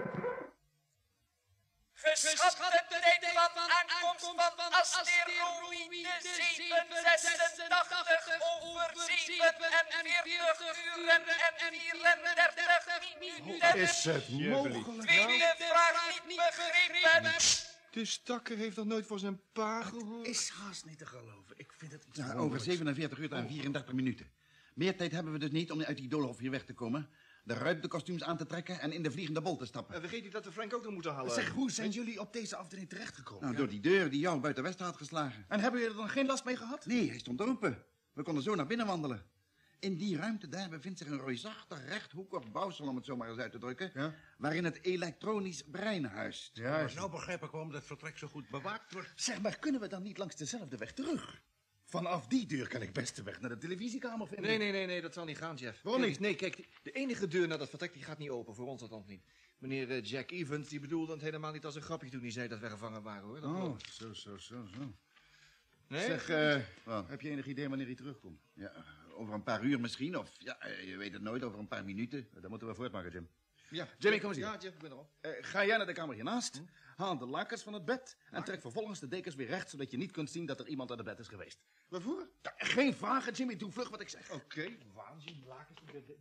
Geschatte tijd van aankomst van asteroïde zevenhonderdzesentachtig over zevenenveertig uren en vierendertig minuten. Is het mogelijk? Tweede vraag niet begrepen. De stakker heeft nog nooit voor zijn pa gehoord. Het is haast niet te geloven. Ik vind het iets ja, over zevenenveertig uur en vierendertig minuten. Meer tijd hebben we dus niet om uit die doolhof hier weg te komen. De ruimtekostuums aan te trekken en in de vliegende bol te stappen. En vergeet niet dat we Frank ook nog moeten halen. Zeg, hoe zijn jullie op deze afdeling terechtgekomen? Nou, ja? Door die deur die jou buiten Westen had geslagen. En hebben jullie er dan geen last mee gehad? Nee, hij stond open. We konden zo naar binnen wandelen. In die ruimte daar bevindt zich een reusachtig rechthoekig bouwsel, om het zo maar eens uit te drukken, ja? Waarin het elektronisch brein huist. Ja, maar nou begrijp ik waarom dat vertrek zo goed bewaakt wordt. Zeg, maar kunnen we dan niet langs dezelfde weg terug? Vanaf die deur kan ik best de weg naar de televisiekamer vinden. Nee, nee, nee, nee, dat zal niet gaan, Jeff. Waarom niet? Nee, kijk, de enige deur naar dat vertrek die gaat niet open, voor ons althans niet. Meneer uh, Jack Evans, die bedoelde het helemaal niet als een grapje toen hij zei dat we gevangen waren, hoor. Dat oh, zo, zo, zo, zo. Nee? Zeg, eh, heb je enig idee wanneer hij terugkomt? Ja, over een paar uur misschien, of ja, eh, je weet het nooit, over een paar minuten. Dan moeten we voortmaken, Jim. Ja. Jimmy, kom eens hier. Ja, Jeff, ik ben er al. Eh, ga jij naar de kamer hiernaast, haal de lakens van het bed en trek vervolgens de dekens weer recht, zodat je niet kunt zien dat er iemand aan het bed is geweest. Waarvoor? Ja, geen vragen, Jimmy, doe vlug wat ik zeg. Oké. Waanzin, lakens.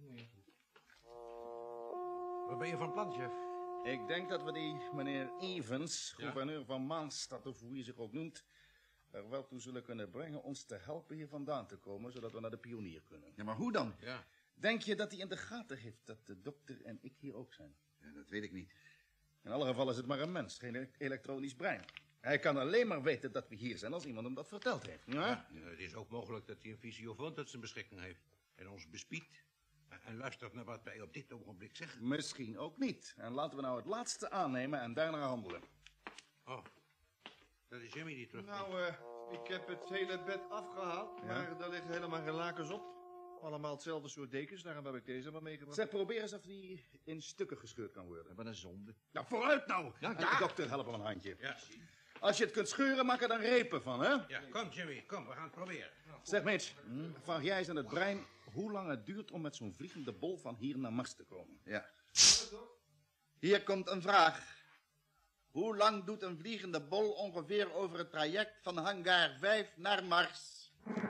Wat ben je van plan, Jeff? Ik denk dat we die meneer Evans, Ja? gouverneur van Maanstad, of hoe hij zich ook noemt, er wel toe zullen kunnen brengen ons te helpen hier vandaan te komen, zodat we naar de pionier kunnen. Ja, maar hoe dan? Ja. Denk je dat hij in de gaten heeft dat de dokter en ik hier ook zijn? Ja, dat weet ik niet. In alle gevallen is het maar een mens, geen elektronisch brein. Hij kan alleen maar weten dat we hier zijn als iemand hem dat verteld heeft. Ja? Ja, het is ook mogelijk dat hij een visiofont tot zijn beschikking heeft. En ons bespiedt. En luistert naar wat wij op dit ogenblik zeggen. Misschien ook niet. En laten we nou het laatste aannemen en daarna handelen. Oh, dat is Jimmy die terugkomt. Nou, eh, ik heb het hele bed afgehaald, maar daar liggen helemaal geen lakens op. Allemaal hetzelfde soort dekens, daarom heb ik deze maar meegebracht. Zeg, probeer eens of die in stukken gescheurd kan worden. Wat een zonde. Nou, vooruit nou! Ja, En ja. de dokter, help hem een handje. Ja. Als je het kunt scheuren, maak er dan repen van, hè? Ja, kom Jimmy, kom, we gaan het proberen. Zeg, Mitch, vraag jij eens aan het brein hoe lang het duurt om met zo'n vliegende bol van hier naar Mars te komen. Ja. Hier komt een vraag. Hoe lang doet een vliegende bol ongeveer over het traject van hangar vijf naar Mars?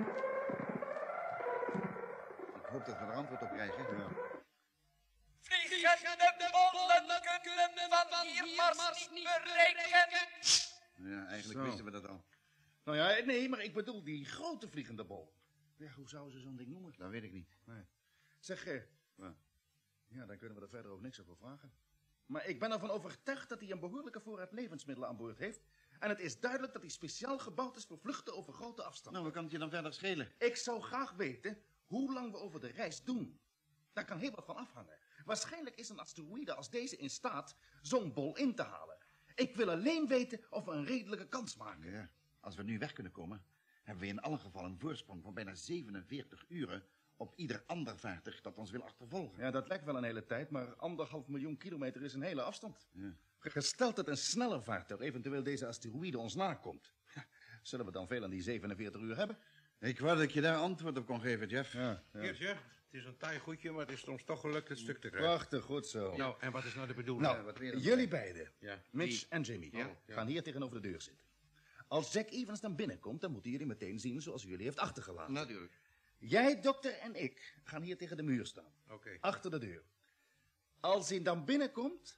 Ik hoop dat we er antwoord op krijgen. Ja. Vliegende bollen kunnen van hier Mars niet bereiken. Ja, eigenlijk Zo. wisten we dat al. Nou ja, nee, maar ik bedoel die grote vliegende bol. Ja, hoe zouden ze zo'n ding noemen? Dat weet ik niet. Nee. Zeg, eh, Ja. ja, dan kunnen we er verder ook niks over vragen. Maar ik ben ervan overtuigd dat hij een behoorlijke voorraad levensmiddelen aan boord heeft. En het is duidelijk dat hij speciaal gebouwd is voor vluchten over grote afstanden. Nou, wat kan het je dan verder schelen? Ik zou graag weten hoe lang we over de reis doen. Daar kan heel wat van afhangen. Waarschijnlijk is een asteroïde als deze in staat zo'n bol in te halen. Ik wil alleen weten of we een redelijke kans maken. Ja, als we nu weg kunnen komen, hebben we in alle gevallen een voorsprong van bijna zevenenveertig uren op ieder ander vaartuig dat ons wil achtervolgen. Ja, dat lijkt wel een hele tijd, maar anderhalf miljoen kilometer is een hele afstand. Ja. Gesteld dat een sneller vaartuig eventueel deze asteroïde ons nakomt. Ja, zullen we dan veel aan die zevenenveertig uur hebben? Ik wou dat ik je daar antwoord op kon geven, Jeff. Ja, Hier, Jeff, het is een taai goedje, maar het is ons toch gelukt het stuk te krijgen. Prachtig, goed zo. Nou, en wat is nou de bedoeling? Nou, wat weer- jullie beiden, Ja. Mitch Wie? en Jimmy, Ja, ja. gaan hier tegenover de deur zitten. Als Jack Evans dan binnenkomt, dan moeten jullie meteen zien zoals u jullie heeft achtergelaten. Natuurlijk. Jij, dokter en ik gaan hier tegen de muur staan. Oké. Achter de deur. Als hij dan binnenkomt...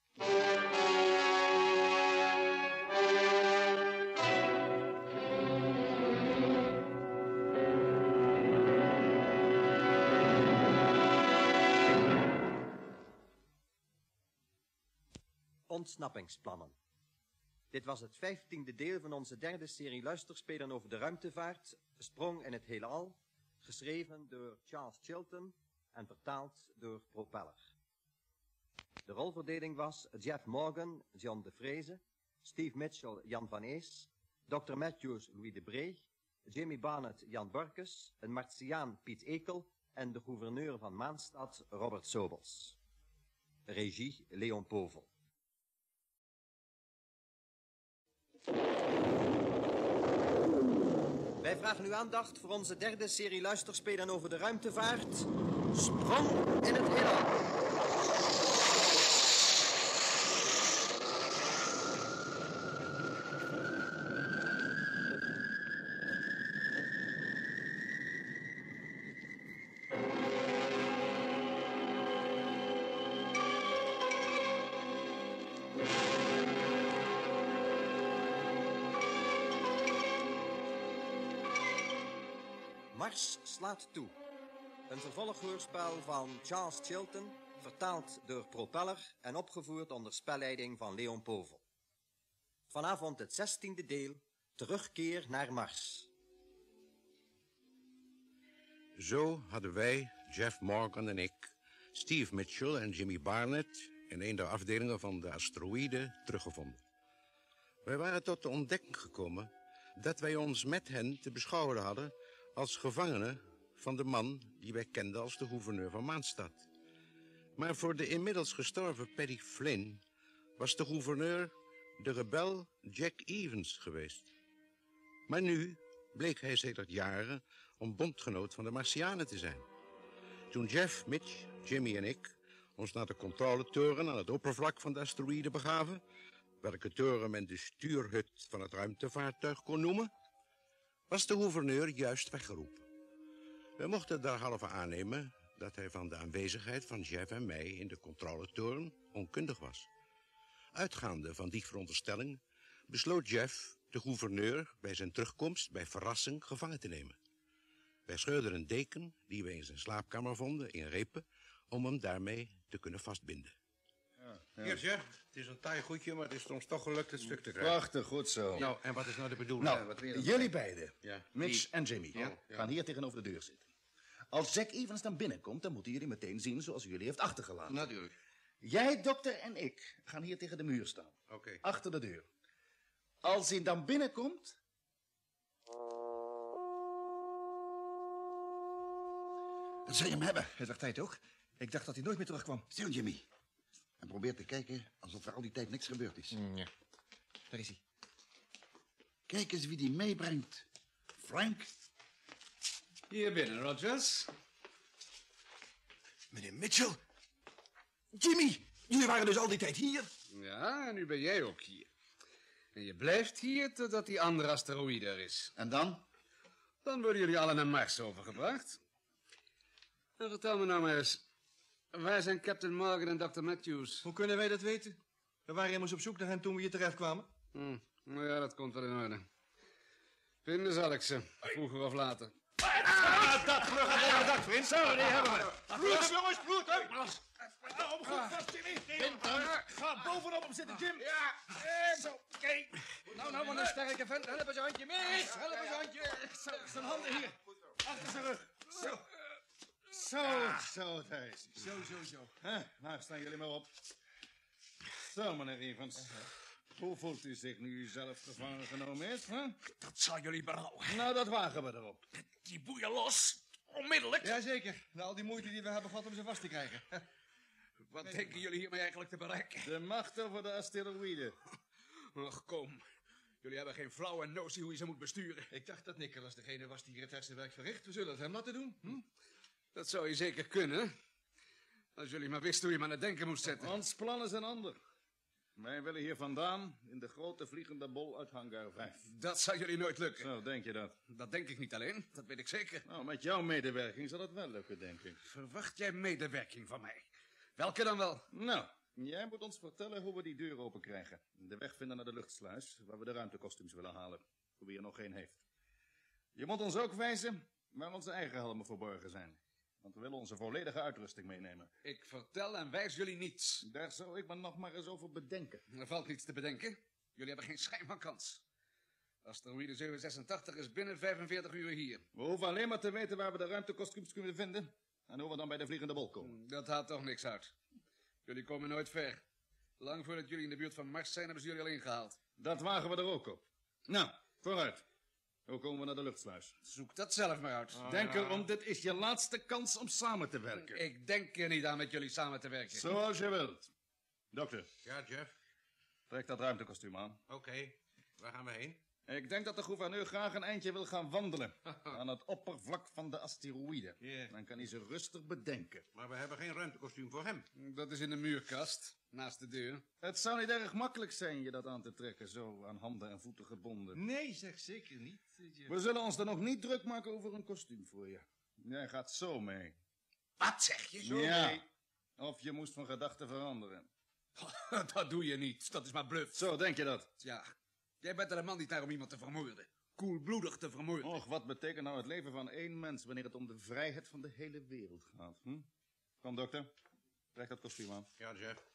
Ontsnappingsplannen. Dit was het vijftiende deel van onze derde serie luisterspelen over de ruimtevaart, Sprong in het heelal, geschreven door Charles Chilton en vertaald door Propeller. De rolverdeling was Jeff Morgan, John de Vreese, Steve Mitchell, Jan van Ees, dokter Matthews, Louis de Bree, Jimmy Barnett, Jan Burkes, een Martiaan, Piet Ekel en de gouverneur van Maanstad, Robert Sobels. Regie, Leon Povel. Wij vragen uw aandacht voor onze derde serie luisterspelen over de ruimtevaart. Sprong in het heelal. Mars slaat toe. Een vervolghoorspel van Charles Chilton, vertaald door Propeller en opgevoerd onder spelleiding van Leon Povel. Vanavond het zestiende deel, Terugkeer naar Mars. Zo hadden wij, Jeff Morgan en ik, Steve Mitchell en Jimmy Barnett in een der afdelingen van de asteroïde teruggevonden. Wij waren tot de ontdekking gekomen dat wij ons met hen te beschouwen hadden als gevangenen van de man die wij kenden als de gouverneur van Maanstad. Maar voor de inmiddels gestorven Paddy Flynn was de gouverneur de rebel Jack Evans geweest. Maar nu, bleek hij sedert jaren om bondgenoot van de Martianen te zijn. Toen Jeff, Mitch, Jimmy en ik ons naar de controletoren aan het oppervlak van de asteroïde begaven, welke toren men de stuurhut van het ruimtevaartuig kon noemen, was de gouverneur juist weggeroepen. We mochten derhalve aannemen dat hij van de aanwezigheid van Jeff en mij in de controletoren onkundig was. Uitgaande van die veronderstelling besloot Jeff de gouverneur bij zijn terugkomst bij verrassing gevangen te nemen. Wij scheurden een deken die we in zijn slaapkamer vonden in repen om hem daarmee te kunnen vastbinden. Ja, ja. Hier, Jeff, het is een taai goedje, maar het is ons toch gelukt het stuk te krijgen. Prachtig, goed zo. Nou, en wat is nou de bedoeling? Nou, Ja, wat weer jullie beiden, Ja. Mitch Die- en Jimmy, Ja, ja. gaan hier tegenover de deur zitten. Als Jack Evans dan binnenkomt, dan moeten jullie meteen zien zoals u jullie heeft achtergelaten. Natuurlijk. Jij, dokter en ik gaan hier tegen de muur staan. Oké. Achter de deur. Als hij dan binnenkomt... Dat zou je hem hebben. Het werd tijd ook. Ik dacht dat hij nooit meer terugkwam. Stil, Jimmy. En probeer te kijken alsof er al die tijd niks gebeurd is. Ja. Daar is hij. Kijk eens wie die meebrengt. Frank. Hier binnen, Rogers. Meneer Mitchell. Jimmy, jullie waren dus al die tijd hier? Ja, en nu ben jij ook hier. En je blijft hier totdat die andere asteroïde er is. En dan? Dan worden jullie allen naar Mars overgebracht. En vertel me nou maar eens, waar zijn Captain Morgan en dokter Matthews? Hoe kunnen wij dat weten? We waren immers op zoek naar hen toen we hier terecht kwamen. Hm, nou ja, dat komt wel in orde. Vinden zal ik ze, vroeger of later. Ah, dat vlug aan de dak, vriend. Zo, die hebben we. Bloed, jongens, bloed, hè. Hou hem goed vast, Jimmy. Ga bovenop hem zitten, Jim. Ja, zo, oké. Nou, nou, wat een sterke vent. Help eens een handje, mis. Help eens een handje. Zijn handen hier. Achter zijn rug. Zo. Zo, zo, daar is hij. Zo, zo, zo. Huh? Nou, staan jullie maar op. Zo, meneer Evans. Hoe voelt u zich nu u zelf gevangen genomen is? Huh? Dat zal jullie berouwen. Nou, dat wagen we erop. Die boeien los. Onmiddellijk. Jazeker. Na al die moeite die we hebben gehad om ze vast te krijgen. Wat denken jullie hiermee eigenlijk te bereiken? De macht over de asteroïde. Ach, kom. Jullie hebben geen flauwe notie hoe je ze moet besturen. Ik dacht dat Nicholas degene was die hier het hersenwerk verricht. We zullen het hem laten doen. Hm? Dat zou je zeker kunnen. Als jullie maar wisten hoe je me aan het denken moest zetten. Ons plan is een ander. Wij willen hier vandaan in de grote vliegende bol uit hangar vijf. Dat zal jullie nooit lukken. Zo, denk je dat? Dat denk ik niet alleen, dat weet ik zeker. Nou, met jouw medewerking zal het wel lukken, denk ik. Verwacht jij medewerking van mij? Welke dan wel? Nou, jij moet ons vertellen hoe we die deur open krijgen. De weg vinden naar de luchtsluis, waar we de ruimtekostuums willen halen. Voor wie er nog geen heeft. Je moet ons ook wijzen waar onze eigen helmen verborgen zijn. Want we willen onze volledige uitrusting meenemen. Ik vertel en wijs jullie niets. Daar zou ik me nog maar eens over bedenken. Er valt niets te bedenken. Jullie hebben geen schijn van kans. Asteroïde zevenhonderdzesentachtig is binnen vijfenveertig uur hier. We hoeven alleen maar te weten waar we de ruimtekostuums kunnen vinden. En hoe we dan bij de vliegende bol komen. Dat haalt toch niks uit. Jullie komen nooit ver. Lang voordat jullie in de buurt van Mars zijn, hebben ze jullie al ingehaald. Dat wagen we er ook op. Nou, vooruit. Hoe komen we naar de luchtsluis? Zoek dat zelf maar uit. Denk erom, dit is je laatste kans om samen te werken. Ik denk er niet aan met jullie samen te werken. Zoals je wilt. Dokter, Ja, Jeff. trek dat ruimtekostuum aan. Oké. Waar gaan we heen? Ik denk dat de gouverneur graag een eindje wil gaan wandelen. Aan het oppervlak van de asteroïde. Ja. Dan kan hij zich rustig bedenken. Maar we hebben geen ruimtekostuum voor hem. Dat is in de muurkast, naast de deur. Het zou niet erg makkelijk zijn je dat aan te trekken, zo aan handen en voeten gebonden. Nee, zeg zeker niet. We zullen ons er nog niet druk maken over een kostuum voor je. Jij gaat zo mee. Wat zeg je? Zo ja. mee. Of je moest van gedachten veranderen. Dat doe je niet, dat is maar bluff. Zo, denk je dat? Ja, jij bent er een man niet naar om iemand te vermoorden. Koelbloedig te vermoorden. Och, wat betekent nou het leven van één mens wanneer het om de vrijheid van de hele wereld gaat? Hm? Kom, dokter. Trek dat kostuum aan. Ja, Jeff.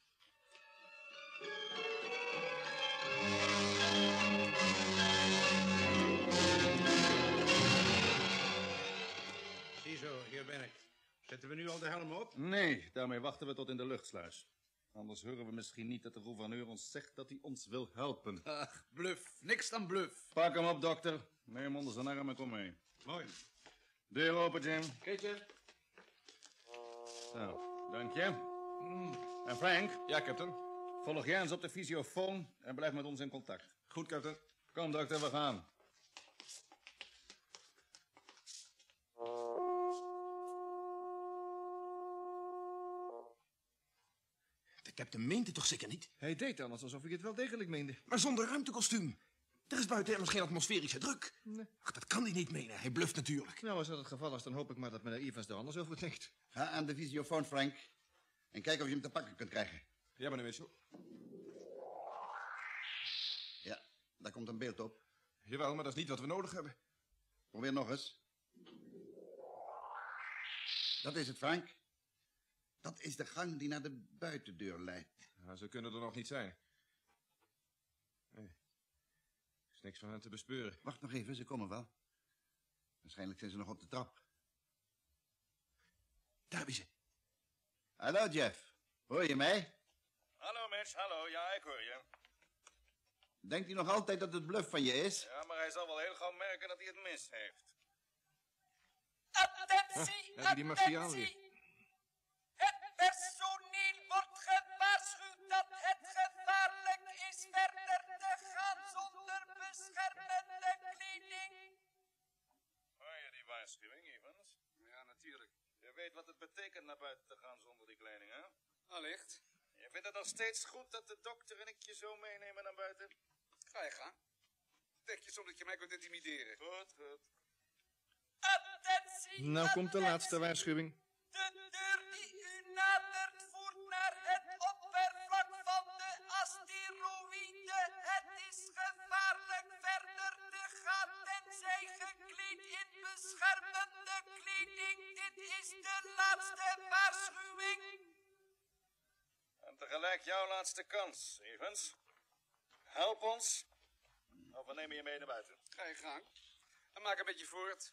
Ziezo, hier ben ik. Zetten we nu al de helm op? Nee, daarmee wachten we tot in de luchtsluis. Anders horen we misschien niet dat de gouverneur ons zegt dat hij ons wil helpen. Ach, bluff. Niks dan bluff. Pak hem op, dokter. Neem hem onder zijn arm en kom mee. Mooi. Deur open, Jim. Keetje. Zo, dank je. En Frank, Ja, captain. volg jij ons op de fysiofoon en blijf met ons in contact. Goed, captain. Kom, dokter, we gaan. Captain meent het toch zeker niet? Hij deed anders alsof ik het wel degelijk meende. Maar zonder ruimtekostuum. Er is buiten immers geen atmosferische druk. Nee. Ach, dat kan hij niet menen. Hij bluft natuurlijk. Nou, als dat het geval is, dan hoop ik maar dat meneer Evans er anders over denkt. Ga aan de visiofoon, Frank. En kijk of je hem te pakken kunt krijgen. Ja, meneer Mitchell. Ja, daar komt een beeld op. Jawel, maar dat is niet wat we nodig hebben. Probeer nog eens. Dat is het, Frank. Dat is de gang die naar de buitendeur leidt. Ja, ze kunnen er nog niet zijn. Nee. Er is niks van hen te bespeuren. Wacht nog even, ze komen wel. Waarschijnlijk zijn ze nog op de trap. Daar hebben ze. Hallo, Jeff. Hoor je mij? Hallo, Mitch. Hallo. Ja, ik hoor je. Denkt hij nog altijd dat het bluff van je is? Ja, maar hij zal wel heel gauw merken dat hij het mis heeft. Attentie, Huh? Heb je die Martiaan weer? attentie. Het personeel wordt gewaarschuwd dat het gevaarlijk is verder te gaan zonder beschermende kleding. Hoor je die waarschuwing, Evans? Ja, natuurlijk. Je weet wat het betekent naar buiten te gaan zonder die kleding, hè? Allicht. Je vindt het nog steeds goed dat de dokter en ik je zo meenemen naar buiten? Ga je gaan. Denk je soms dat je mij kunt intimideren? Goed, goed. Attentie, Nou komt de attentie. laatste waarschuwing. De deur die u nadert voert naar het oppervlak van de asteroïde. Het is gevaarlijk verder te gaan tenzij gekleed in beschermende kleding. Dit is de laatste waarschuwing. En tegelijk jouw laatste kans, Evans. Help ons, of we nemen je mee naar buiten. Ga je gang. En maak een beetje voort.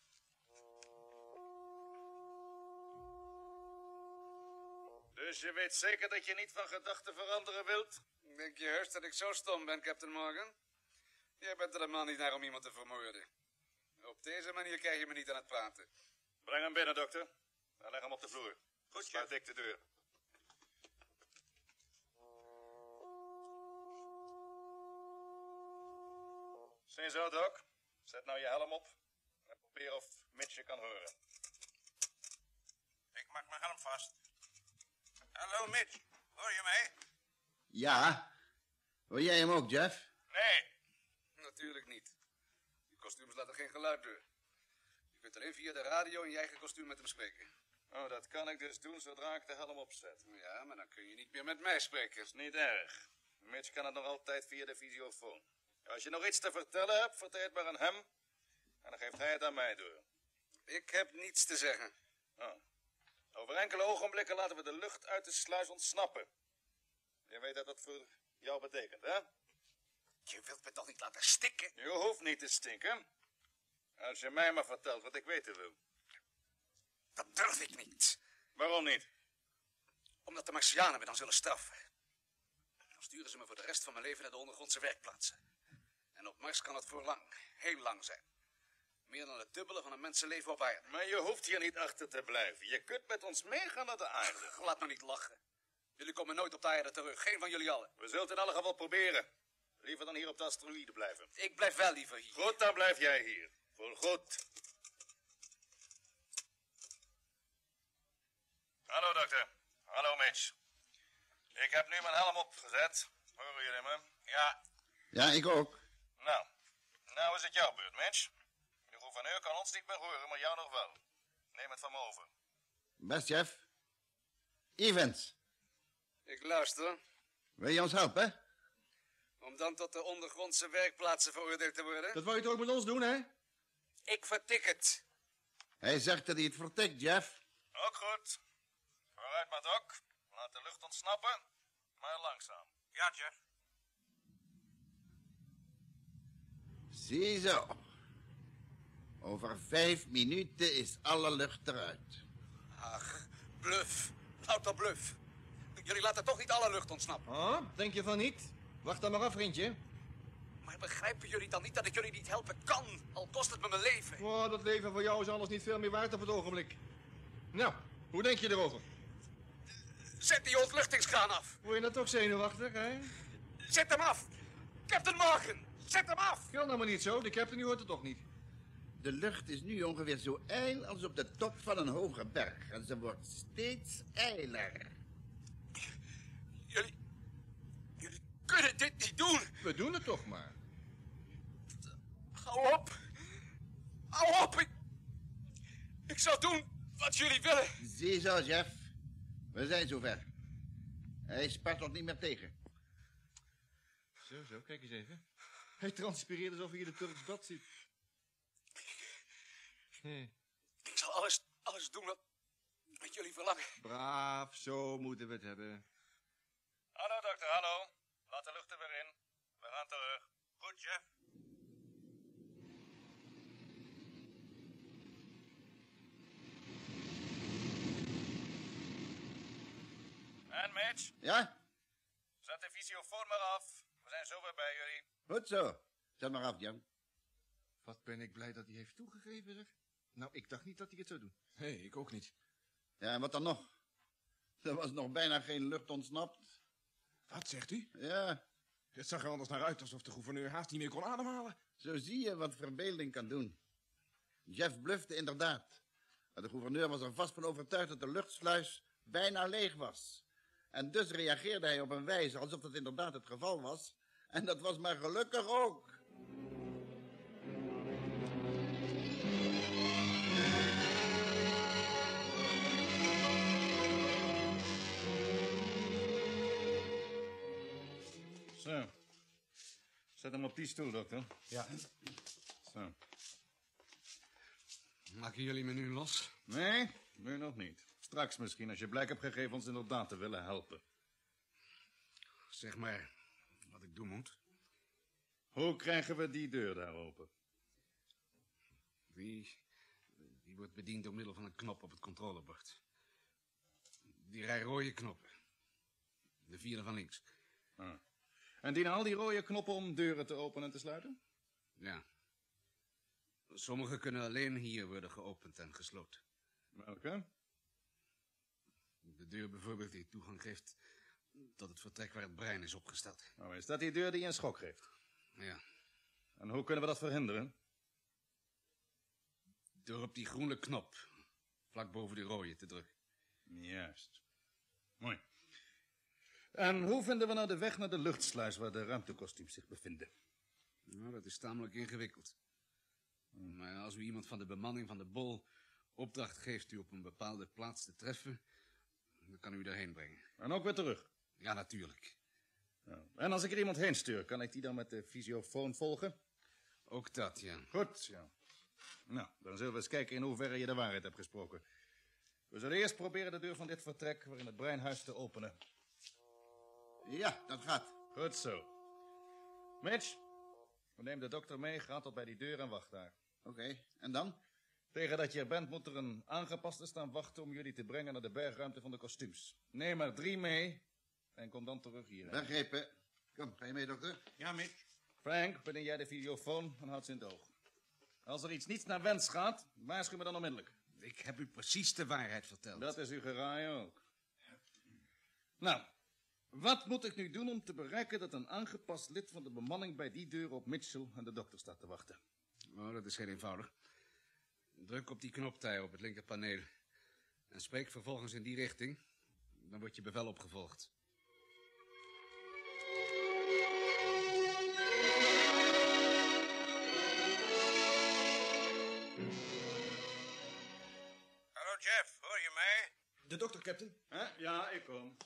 Dus je weet zeker dat je niet van gedachten veranderen wilt? Denk je heus dat ik zo stom ben, Captain Morgan? Jij bent er helemaal niet naar om iemand te vermoorden. Op deze manier krijg je me niet aan het praten. Breng hem binnen, dokter. En leg hem op de vloer. Goed, sluit dik de deur. Zie zo, Doc. Zet nou je helm op. En probeer of Mitch je kan horen. Ik maak mijn helm vast. Hallo, Mitch. Hoor je mij? Ja. Hoor jij hem ook, Jeff? Nee. Natuurlijk niet. Die kostuums laten geen geluid door. Je kunt alleen via de radio in je eigen kostuum met hem spreken. Oh, dat kan ik dus doen zodra ik de helm opzet. Ja, maar dan kun je niet meer met mij spreken. Is niet erg. Mitch kan het nog altijd via de visiofoon. Als je nog iets te vertellen hebt, vertel het maar aan hem. En dan geeft hij het aan mij door. Ik heb niets te zeggen. Oh. Over enkele ogenblikken laten we de lucht uit de sluis ontsnappen. Je weet wat dat voor jou betekent, hè? Je wilt me toch niet laten stikken? Je hoeft niet te stinken. Als je mij maar vertelt wat ik weten wil. Dat durf ik niet. Waarom niet? Omdat de Martianen me dan zullen straffen. Dan sturen ze me voor de rest van mijn leven naar de ondergrondse werkplaatsen. En op Mars kan het voor lang, heel lang zijn. Meer dan het dubbele van een mensenleven op aarde. Maar je hoeft hier niet achter te blijven. Je kunt met ons meegaan naar de aarde. Laat me niet lachen. Jullie komen nooit op de aarde terug. Geen van jullie allen. We zullen het in alle geval proberen. Liever dan hier op de asteroïde blijven. Ik blijf wel liever hier. Goed, dan blijf jij hier. Voor goed. Hallo, dokter. Hallo, Mitch. Ik heb nu mijn helm opgezet. Horen jullie me? Ja. Ja, ik ook. Nou, nou is het jouw beurt, Mitch. De gouverneur kan ons niet meer horen, maar jou nog wel. Neem het van me over. Best, Jeff. Evans, Ik luister. wil je ons helpen? Om dan tot de ondergrondse werkplaatsen veroordeeld te worden? Dat wou je toch ook met ons doen, hè? Ik vertik het. Hij zegt dat hij het vertikt, Jeff. Ook goed. Vooruit maar, Doc. Laat de lucht ontsnappen, maar langzaam. Ja, Jeff. Ziezo. Over vijf minuten is alle lucht eruit. Ach, bluff. Louter bluff. Jullie laten toch niet alle lucht ontsnappen. Oh, denk je van niet? Wacht dan maar af, vriendje. Maar begrijpen jullie dan niet dat ik jullie niet helpen kan? Al kost het me mijn leven. Oh, dat leven voor jou is alles niet veel meer waard op het ogenblik. Nou, hoe denk je erover? Zet die ontluchtingskraan af. Word je nou toch zenuwachtig, hè? Zet hem af. Captain Morgan, zet hem af. Kan nou maar niet zo, de captain hoort het toch niet. De lucht is nu ongeveer zo ijl als op de top van een hoge berg. En ze wordt steeds ijler. Jullie... Jullie kunnen dit niet doen. We doen het toch maar. Hou op. Hou op. Ik, ik zal doen wat jullie willen. Ziezo, Jeff. We zijn zover. Hij spart ons niet meer tegen. Zo, zo, kijk eens even. Hij transpireert alsof hij in de Turks bad zit. Nee. Ik zal alles, alles doen wat, wat jullie verlangen. Braaf, zo moeten we het hebben. Hallo, dokter, hallo. Laat de lucht er weer in. We gaan terug. Goed, Jeff. En Mitch, Ja? zet de visiofoon maar af. We zijn zo weer bij jullie. Goed zo. Zet maar af, Jan. Wat ben ik blij dat hij heeft toegegeven, zeg. Nou, ik dacht niet dat hij het zou doen. Nee, ik ook niet. Ja, en wat dan nog? Er was nog bijna geen lucht ontsnapt. Wat zegt u? Ja, Het zag er anders naar uit alsof de gouverneur haast niet meer kon ademhalen. zo zie je wat verbeelding kan doen. Jeff blufte inderdaad. Maar de gouverneur was er vast van overtuigd dat de luchtsluis bijna leeg was. En dus reageerde hij op een wijze alsof dat inderdaad het geval was. En dat was maar gelukkig ook. Zo. Zet hem op die stoel, dokter. Ja. Zo. Maken jullie me nu los? Nee, nu nog niet. Straks misschien, als je blijk hebt gegeven ons inderdaad te willen helpen. Zeg maar wat ik doen moet. Hoe krijgen we die deur daar open? Die, die wordt bediend door middel van een knop op het controlebord. Die rij rode knoppen. De vierde van links. Ah. En dienen al die rode knoppen om deuren te openen en te sluiten? Ja. Sommige kunnen alleen hier worden geopend en gesloten. Welke? De deur bijvoorbeeld die toegang geeft tot het vertrek waar het brein is opgesteld. Nou, is dat die deur die je een schok geeft? Ja. En hoe kunnen we dat verhinderen? Door op die groene knop, vlak boven die rode, te drukken. Juist. Mooi. En hoe vinden we nou de weg naar de luchtsluis waar de ruimtekostuums zich bevinden? Nou, dat is tamelijk ingewikkeld. Maar als u iemand van de bemanning van de bol opdracht geeft u op een bepaalde plaats te treffen, dan kan u daarheen brengen. En ook weer terug? Ja, natuurlijk. Ja. En als ik er iemand heen stuur, kan ik die dan met de visiofoon volgen? Ook dat, ja. Goed, ja. Nou, dan zullen we eens kijken in hoeverre je de waarheid hebt gesproken. We zullen eerst proberen de deur van dit vertrek waarin het breinhuis te openen. Ja, dat gaat. Goed zo. Mitch, neem de dokter mee, ga tot bij die deur en wacht daar. Oké, okay. En dan? Tegen dat je er bent moet er een aangepaste staan wachten om jullie te brengen naar de bergruimte van de kostuums. Neem er drie mee en kom dan terug hier. Begrepen. Kom, ga je mee, dokter? Ja, Mitch. Frank, bedien jij de videofoon en houd ze in het oog. Als er iets niet naar wens gaat, waarschuw me dan onmiddellijk. Ik heb u precies de waarheid verteld. Dat is uw geraai ook. Nou, wat moet ik nu doen om te bereiken dat een aangepast lid van de bemanning bij die deur op Mitchell en de dokter staat te wachten? Oh, dat is heel eenvoudig. Druk op die knoptij op het linkerpaneel en spreek vervolgens in die richting. Dan wordt je bevel opgevolgd. Hallo Jeff, hoor je mij? De dokter, captain. Huh? Ja, ik kom.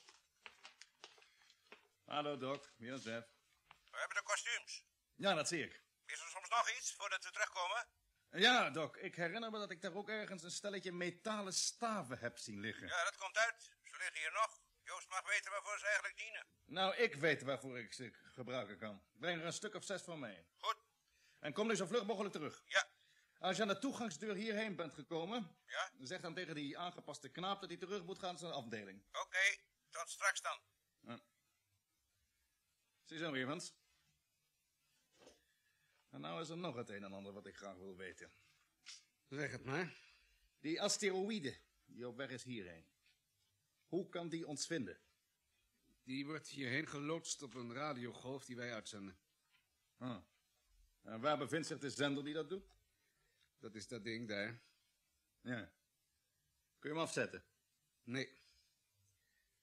Hallo, Doc. Hier is Jeff. We hebben de kostuums. Ja, dat zie ik. Is er soms nog iets voordat we terugkomen? Ja, Doc. Ik herinner me dat ik daar ook ergens een stelletje metalen staven heb zien liggen. Ja, dat komt uit. Ze liggen hier nog. Joost mag weten waarvoor ze eigenlijk dienen. Nou, ik weet waarvoor ik ze gebruiken kan. Breng er een stuk of zes van mee. Goed. En kom nu zo vlug mogelijk terug. Ja. Als je aan de toegangsdeur hierheen bent gekomen, Ja? zeg dan tegen die aangepaste knaap dat hij terug moet gaan naar zijn afdeling. Oké, okay, tot straks dan. Ja. Ziezo, Evans. En nou is er nog het een en ander wat ik graag wil weten. Zeg het maar. Die asteroïde die op weg is hierheen. Hoe kan die ons vinden? Die wordt hierheen geloodst op een radiogolf die wij uitzenden. Ah. En waar bevindt zich de zender die dat doet? Dat is dat ding daar. Ja. Kun je hem afzetten? Nee.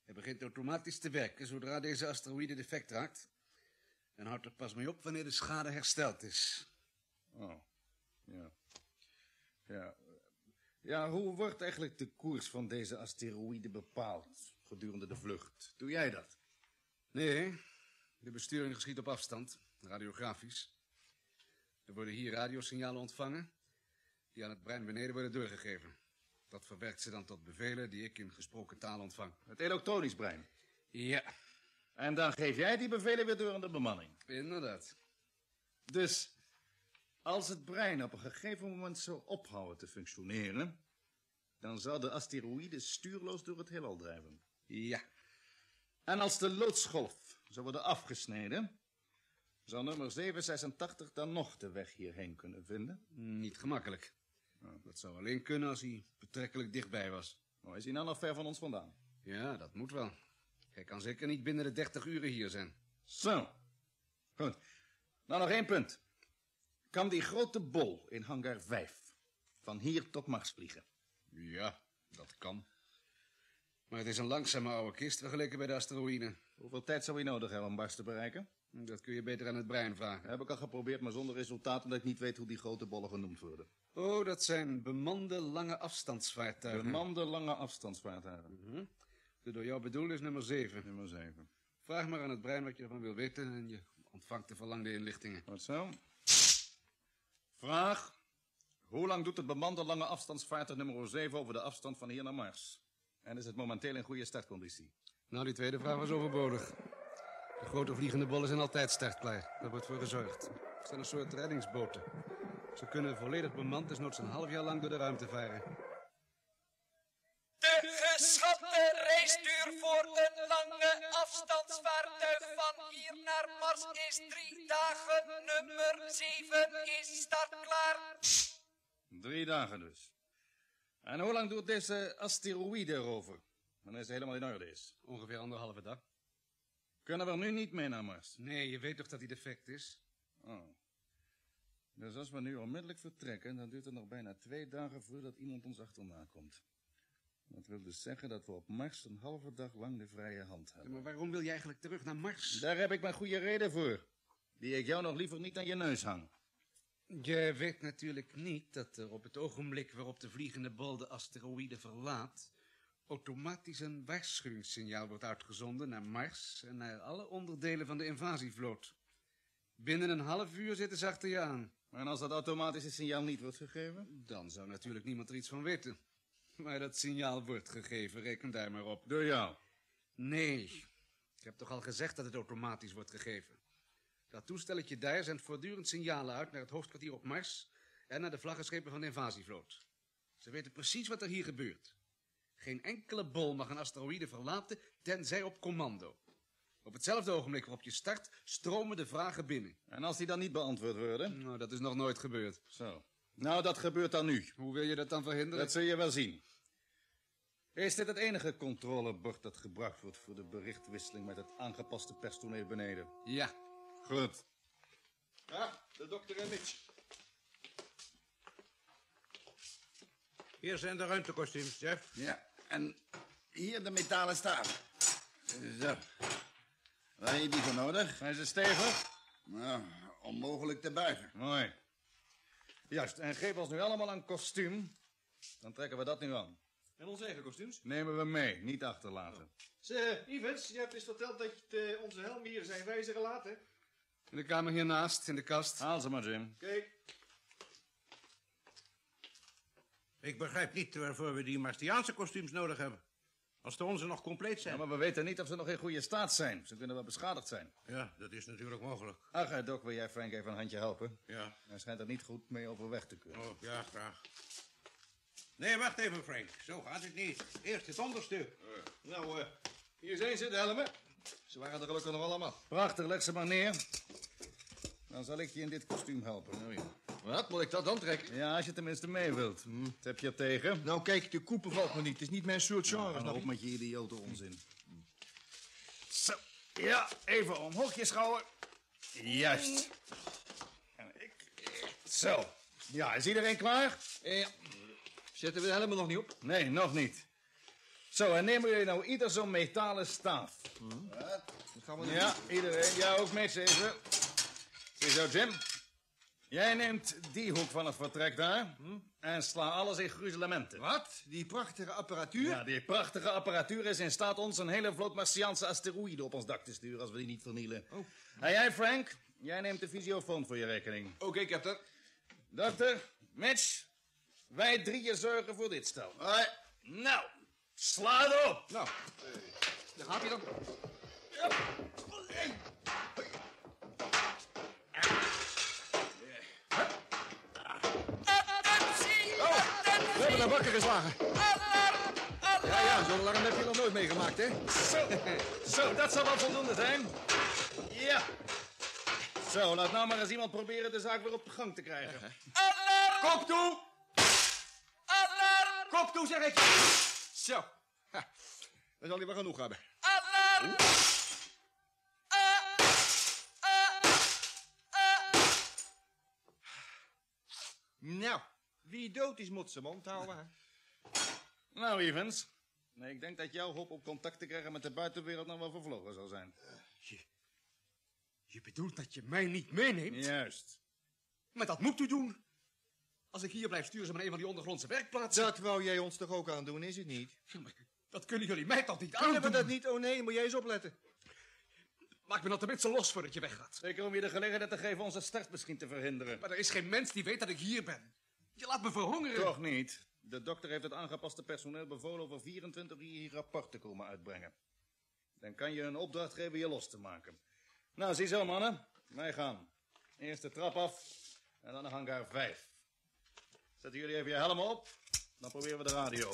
Hij begint automatisch te werken zodra deze asteroïde defect raakt. En houdt er pas mee op wanneer de schade hersteld is. Oh, ja. Ja, ja, hoe wordt eigenlijk de koers van deze asteroïde bepaald gedurende de vlucht? Doe jij dat? Nee, de besturing geschiet op afstand, radiografisch. Er worden hier radiosignalen ontvangen, die aan het brein beneden worden doorgegeven. Dat verwerkt ze dan tot bevelen die ik in gesproken taal ontvang. Het elektronisch brein? Ja. En dan geef jij die bevelen weer door aan de bemanning? Inderdaad. Dus als het brein op een gegeven moment zou ophouden te functioneren, dan zou de asteroïde stuurloos door het heelal drijven? Ja. En als de loodsgolf zou worden afgesneden, zou nummer zevenhonderdzesentachtig dan nog de weg hierheen kunnen vinden? Niet gemakkelijk. Nou, dat zou alleen kunnen als hij betrekkelijk dichtbij was. Nou, is hij nou nog ver van ons vandaan? Ja, dat moet wel. Hij kan zeker niet binnen de dertig uren hier zijn. Zo. Goed. Nou, nog één punt. Kan die grote bol in hangar vijf van hier tot Mars vliegen? Ja, dat kan. Maar het is een langzame oude kist vergeleken bij de asteroïde. Hoeveel tijd zou hij nodig hebben om Mars te bereiken? Dat kun je beter aan het brein vragen. Dat heb ik al geprobeerd, maar zonder resultaat, omdat ik niet weet hoe die grote bollen genoemd worden. Oh, dat zijn bemande lange afstandsvaartuigen. Bemande lange afstandsvaartuigen. Mm-hmm. De door jou bedoelde is nummer zeven. Nummer zeven. Vraag maar aan het brein wat je ervan wil weten en je ontvangt de verlangde inlichtingen. Wat zo? Vraag. Hoe lang doet het bemande lange afstandsvaartuig nummer zeven over de afstand van hier naar Mars? En is het momenteel in goede startconditie? Nou, die tweede vraag was overbodig. De grote vliegende bollen zijn altijd startklaar. Daar wordt voor gezorgd. Het zijn een soort reddingsboten. Ze kunnen volledig bemand, desnoods een half jaar lang door de ruimte varen. De geschatte reisduur voor een lange afstandsvaartuig van hier naar Mars is drie dagen. Nummer zeven is startklaar. Drie dagen dus. En hoe lang doet deze asteroïde erover? Wanneer ze helemaal in orde is? Ongeveer anderhalve dag. Kunnen we er nu niet mee naar Mars? Nee, je weet toch dat hij defect is? Oh. Dus als we nu onmiddellijk vertrekken, dan duurt het nog bijna twee dagen voordat iemand ons achterna komt. Dat wil dus zeggen dat we op Mars een halve dag lang de vrije hand hebben. Ja, maar waarom wil je eigenlijk terug naar Mars? Daar heb ik mijn goede reden voor. Die ik jou nog liever niet aan je neus hang. Je weet natuurlijk niet dat er op het ogenblik waarop de vliegende bol de asteroïde verlaat, automatisch een waarschuwingssignaal wordt uitgezonden naar Mars en naar alle onderdelen van de invasievloot. Binnen een half uur zitten ze achter je aan. En als dat automatische signaal niet wordt gegeven? Dan zou natuurlijk niemand er iets van weten. Maar dat signaal wordt gegeven, reken daar maar op. Door jou? Nee, ik heb toch al gezegd dat het automatisch wordt gegeven. Dat toestelletje daar zendt voortdurend signalen uit naar het hoofdkwartier op Mars en naar de vlaggenschepen van de invasievloot. Ze weten precies wat er hier gebeurt. Geen enkele bol mag een asteroïde verlaten, tenzij op commando. Op hetzelfde ogenblik waarop je start, stromen de vragen binnen. En als die dan niet beantwoord worden? Nou, dat is nog nooit gebeurd. Zo. Nou, dat gebeurt dan nu. Hoe wil je dat dan verhinderen? Dat zul je wel zien. Is dit het enige controlebord dat gebruikt wordt voor de berichtwisseling met het aangepaste personeel beneden? Ja. Goed. Ja, de dokter en Mitch. Hier zijn de ruimtekostuums, Jeff. Ja, en hier de metalen staven. Zo. Waar heb je die voor nodig? Zijn ze stevig? Nou, onmogelijk te buigen. Mooi. Juist, en geef ons nu allemaal een kostuum. Dan trekken we dat nu aan. En onze eigen kostuums? Nemen we mee, niet achterlaten. Zeg, Ivens, je hebt eens verteld dat je uh, onze helm hier zijn wijzeren laat, hè? In de kamer hiernaast, in de kast. Haal ze maar, Jim. Kijk. Ik begrijp niet waarvoor we die Martiaanse kostuums nodig hebben. Als de onze nog compleet zijn. Ja, maar we weten niet of ze nog in goede staat zijn. Ze kunnen wel beschadigd zijn. Ja, dat is natuurlijk mogelijk. Ach, uh, Doc, wil jij Frank even een handje helpen? Ja. Hij schijnt er niet goed mee overweg te kunnen. Oh, ja, graag. Nee, wacht even, Frank. Zo gaat het niet. Eerst het onderstuk. Uh, nou, uh, hier zijn ze, de helmen. Ze waren er gelukkig nog allemaal. Prachtig, leg ze maar neer. Dan zal ik je in dit kostuum helpen. Oh, ja. Wat, moet ik dat dan trekken? Ja, als je tenminste mee wilt. Hm. Wat heb je er tegen? Nou, kijk, de koep bevalt me niet. Het is niet mijn soort genre, Nou, snap op je? met je idiote onzin. Zo, ja, even omhoog je schouder. Juist. En ik. Zo. Ja, is iedereen klaar? Ja. Zetten we de helmen nog niet op? Nee, nog niet. Zo, en nemen jullie nou ieder zo'n metalen staaf. Wat? Dat gaan we doen. Ja, iedereen. Ja, ook mee even. Ziezo, Jim. Jij neemt die hoek van het vertrek daar hm? en sla alles in gruzelementen. Wat? Die prachtige apparatuur? Ja, die prachtige apparatuur is in staat ons een hele vloot Martiaanse asteroïden op ons dak te sturen als we die niet vernielen. Oh. En jij, Frank, jij neemt de fysiofoon voor je rekening. Oké, okay, captain. Dokter, Mitch, wij drieën zorgen voor dit stel. Hoi. Nou, sla erop. Nou, daar gaat hij dan. Ja. We hebben naar bakken geslagen. Ja, ja, zo'n alarm heb je nog nooit meegemaakt, hè? Zo, zo, dat zal wel voldoende zijn. Ja. Zo, laat nou maar eens iemand proberen de zaak weer op de gang te krijgen. Alarm! Kop toe! Alarm! Kop toe, zeg ik! Zo. Ha. Dan zal hij wel genoeg hebben. Alarm! Uh, uh, uh. Nou, wie dood is, moet zijn mond houden. Nou, Evans. Nee, ik denk dat jouw hoop op contact te krijgen met de buitenwereld nog wel vervlogen zal zijn. Je, je bedoelt dat je mij niet meeneemt? Juist. Maar dat moet u doen. Als ik hier blijf, sturen ze me naar een van die ondergrondse werkplaatsen. Dat wou jij ons toch ook aan doen, is het niet? Ja, maar dat kunnen jullie mij toch niet Kunnen aandoen? we dat niet? Oh nee, moet jij eens opletten. Maak me dan tenminste los voordat je weggaat. Zeker om je de gelegenheid te geven onze start misschien te verhinderen. Maar er is geen mens die weet dat ik hier ben. Je laat me verhongeren. Toch niet. De dokter heeft het aangepaste personeel bevolen over vierentwintig uur hier rapport te komen uitbrengen. Dan kan je een opdracht geven je los te maken. Nou, ziezo, mannen. Wij gaan. Eerst de trap af en dan de hangar vijf. Zetten jullie even je helm op, dan proberen we de radio.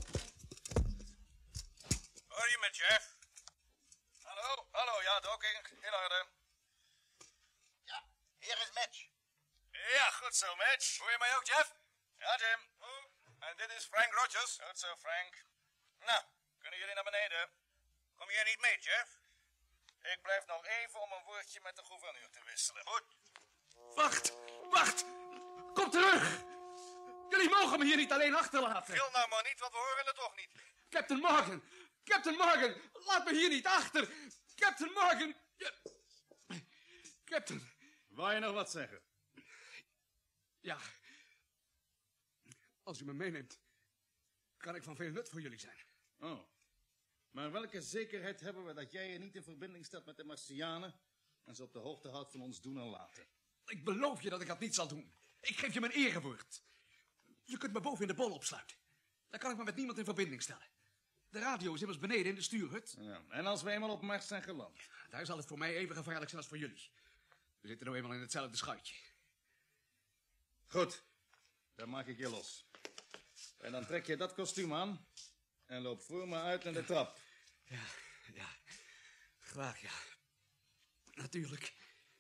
Hoor je met Jeff? Hallo, hallo, ja, Docking, in orde. Ja, hier is Mitch. Ja, goed zo, Mitch. Hoor je mij ook, Jeff? Ja, Jim. Oh. En dit is Frank Rogers. Goed zo, Frank. Nou, kunnen jullie naar beneden? Kom jij niet mee, Jeff? Ik blijf nog even om een woordje met de gouverneur te wisselen. Goed. Wacht, wacht. Kom terug. Jullie mogen me hier niet alleen achterlaten. Gil nou maar niet, want we horen het toch niet. Captain Morgan. Captain Morgan. Laat me hier niet achter. Captain Morgan. Ja. Captain. Wou je nog wat zeggen? Ja. Als u me meeneemt, kan ik van veel nut voor jullie zijn. Oh. Maar welke zekerheid hebben we dat jij je niet in verbinding stelt met de Martianen en ze op de hoogte houdt van ons doen en laten? Ik beloof je dat ik dat niet zal doen. Ik geef je mijn erewoord. Je kunt me boven in de bol opsluiten. Dan kan ik me met niemand in verbinding stellen. De radio is immers beneden in de stuurhut. Ja, en als we eenmaal op Mars zijn geland? Daar zal het voor mij even gevaarlijk zijn als voor jullie. We zitten nou eenmaal in hetzelfde schuitje. Goed, dan maak ik je los. En dan trek je dat kostuum aan en loop voor me uit naar de trap. Ja, ja. Graag, ja. Natuurlijk.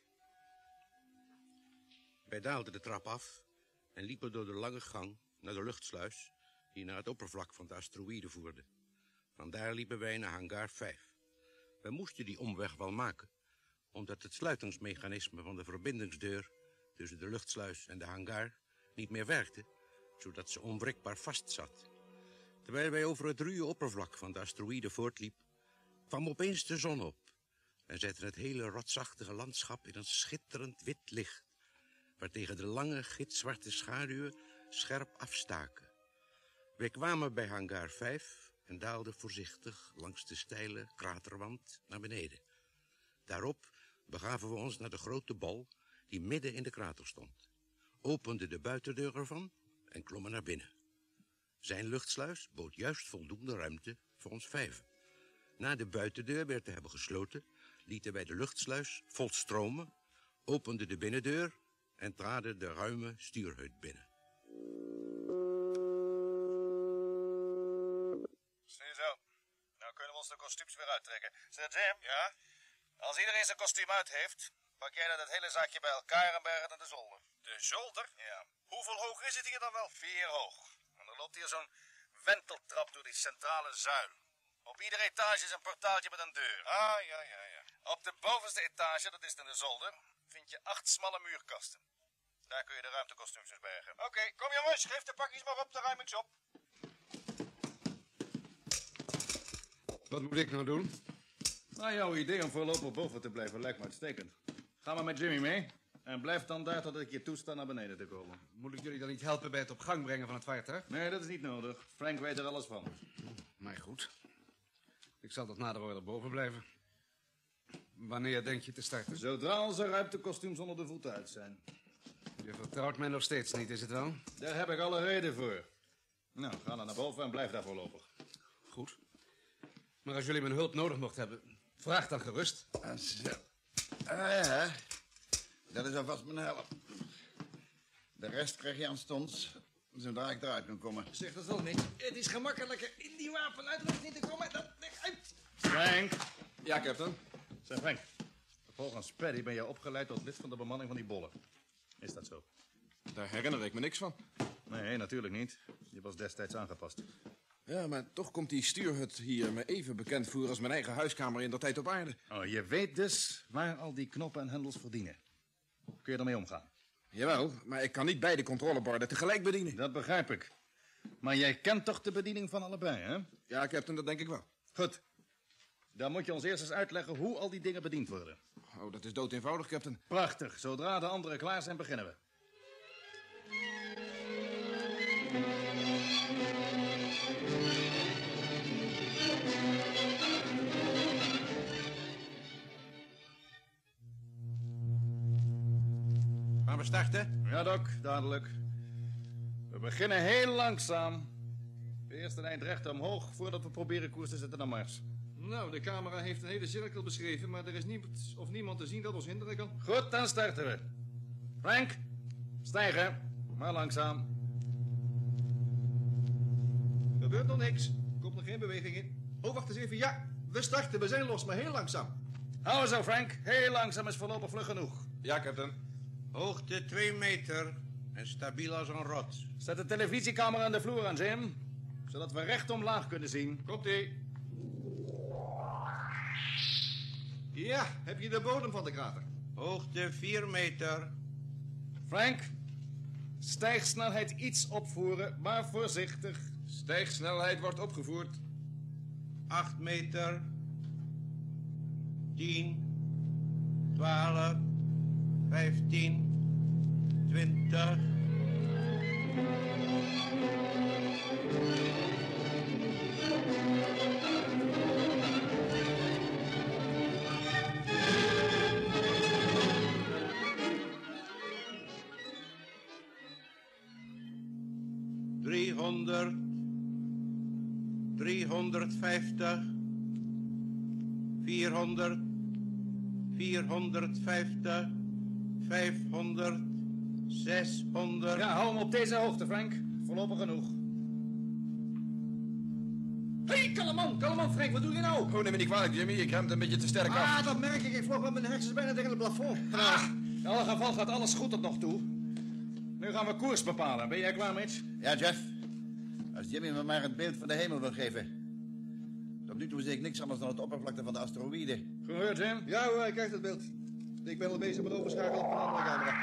Wij daalden de trap af en liepen door de lange gang naar de luchtsluis die naar het oppervlak van de asteroïde voerde. Vandaar liepen wij naar hangar vijf. Wij moesten die omweg wel maken, omdat het sluitingsmechanisme van de verbindingsdeur tussen de luchtsluis en de hangar niet meer werkte, zodat ze onwrikbaar vastzat. Terwijl wij over het ruwe oppervlak van de asteroïde voortliep, kwam opeens de zon op en zette het hele rotsachtige landschap in een schitterend wit licht, waartegen de lange gitzwarte schaduwen scherp afstaken. Wij kwamen bij hangar vijf en daalden voorzichtig langs de steile kraterwand naar beneden. Daarop begaven we ons naar de grote bal die midden in de krater stond, openden de buitendeur ervan en klommen naar binnen. Zijn luchtsluis bood juist voldoende ruimte voor ons vijven. Na de buitendeur weer te hebben gesloten, lieten wij de luchtsluis volstromen, openden de binnendeur en traden de ruime stuurhut binnen. Ziezo. Nou kunnen we ons de kostuums weer uittrekken. Zeg, Jim? Ja? Als iedereen zijn kostuum uit heeft, pak jij dan het hele zaakje bij elkaar en berg het naar de zolder. De zolder? Ja. Hoeveel hoog is het hier dan wel? Vier hoog. En er loopt hier zo'n wenteltrap door die centrale zuil. Op iedere etage is een portaaltje met een deur. Ah, ja, ja, ja. Op de bovenste etage, dat is dan de zolder, vind je acht smalle muurkasten. Daar kun je de ruimtekostuums dus bergen. Oké, okay, kom jongens, geef de pakjes maar op, dan ruim ik ze op. Wat moet ik nou doen? Nou, jouw idee om voorlopig boven te blijven lijkt me uitstekend. Ga maar met Jimmy mee. En blijf dan daar tot ik je toesta naar beneden te komen. Moet ik jullie dan niet helpen bij het op gang brengen van het vaartuig? Nee, dat is niet nodig. Frank weet er alles van. Maar goed. Ik zal tot nader order boven blijven. Wanneer denk je te starten? Zodra onze ruimtekostuums onder de voeten uit zijn. Je vertrouwt mij nog steeds niet, is het wel? Daar heb ik alle reden voor. Nou, ga dan naar boven en blijf daar voorlopig. Goed. Maar als jullie mijn hulp nodig mocht hebben, vraag dan gerust. Ah, zo. Ah, ja. Dat is alvast mijn help. De rest krijg je aanstonds, zodra ik eruit kan komen. Zeg dat wel, Mitch. Het is gemakkelijker in die wapenuitrusting te komen dan eruit. Frank! Ja, captain. Zeg, Frank. Volgens Paddy ben je opgeleid tot lid van de bemanning van die bollen. Is dat zo? Daar herinner ik me niks van. Nee, natuurlijk niet. Je was destijds aangepast. Ja, maar toch komt die stuurhut hier me even bekend voor als mijn eigen huiskamer in der tijd op aarde. Oh, je weet dus waar al die knoppen en hendels verdienen. Kun je ermee omgaan? Jawel, maar ik kan niet beide controleborden tegelijk bedienen. Dat begrijp ik. Maar jij kent toch de bediening van allebei, hè? Ja, captain, dat denk ik wel. Goed. Dan moet je ons eerst eens uitleggen hoe al die dingen bediend worden. Oh, dat is dood eenvoudig, captain. Prachtig. Zodra de anderen klaar zijn, beginnen we. Gaan we starten? Ja, Doc, dadelijk. We beginnen heel langzaam. Eerst een eind recht omhoog voordat we proberen koers te zetten naar Mars. Nou, de camera heeft een hele cirkel beschreven, maar er is niemand of niemand te zien dat ons hinderen kan. Goed, dan starten we. Frank, stijgen, maar langzaam. Er gebeurt nog niks. Er komt nog geen beweging in. Oh, wacht eens even. Ja, we starten. We zijn los, maar heel langzaam. Hou zo, Frank. Heel langzaam is voorlopig vlug genoeg. Ja, captain. Hoogte twee meter en stabiel als een rots. Zet de televisiecamera aan de vloer aan, Jim. Zodat we recht omlaag kunnen zien. Komt-ie. Ja, heb je de bodem van de krater? Hoogte vier meter. Frank, stijgsnelheid iets opvoeren, maar voorzichtig. Stijgsnelheid wordt opgevoerd. acht meter. tien. twaalf. vijftien. twintig. driehonderd, driehonderdvijftig, vierhonderd, vierhonderdvijftig, vijfhonderd, zeshonderd. Ja, hou hem op deze hoogte, Frank. Voorlopig genoeg. Hé, hey, kalman, kalman, Frank, wat doe je nou? Oh, neem me niet kwalijk, Jimmy. Ik remt een beetje te sterk af. Ah, dat merk ik. Ik vloog met mijn hersens bijna tegen het plafond. Ah, in alle geval gaat alles goed tot nog toe. Nu gaan we koers bepalen. Ben jij klaar, Mitch? Ja, Jeff. Als Jimmy me maar het beeld van de hemel wil geven. Tot nu toe zie ik niks anders dan het oppervlakte van de asteroïde. Gehoord, Jim? Ja hoor, ik krijg het beeld. Ik ben al bezig met overschakelen op een andere camera.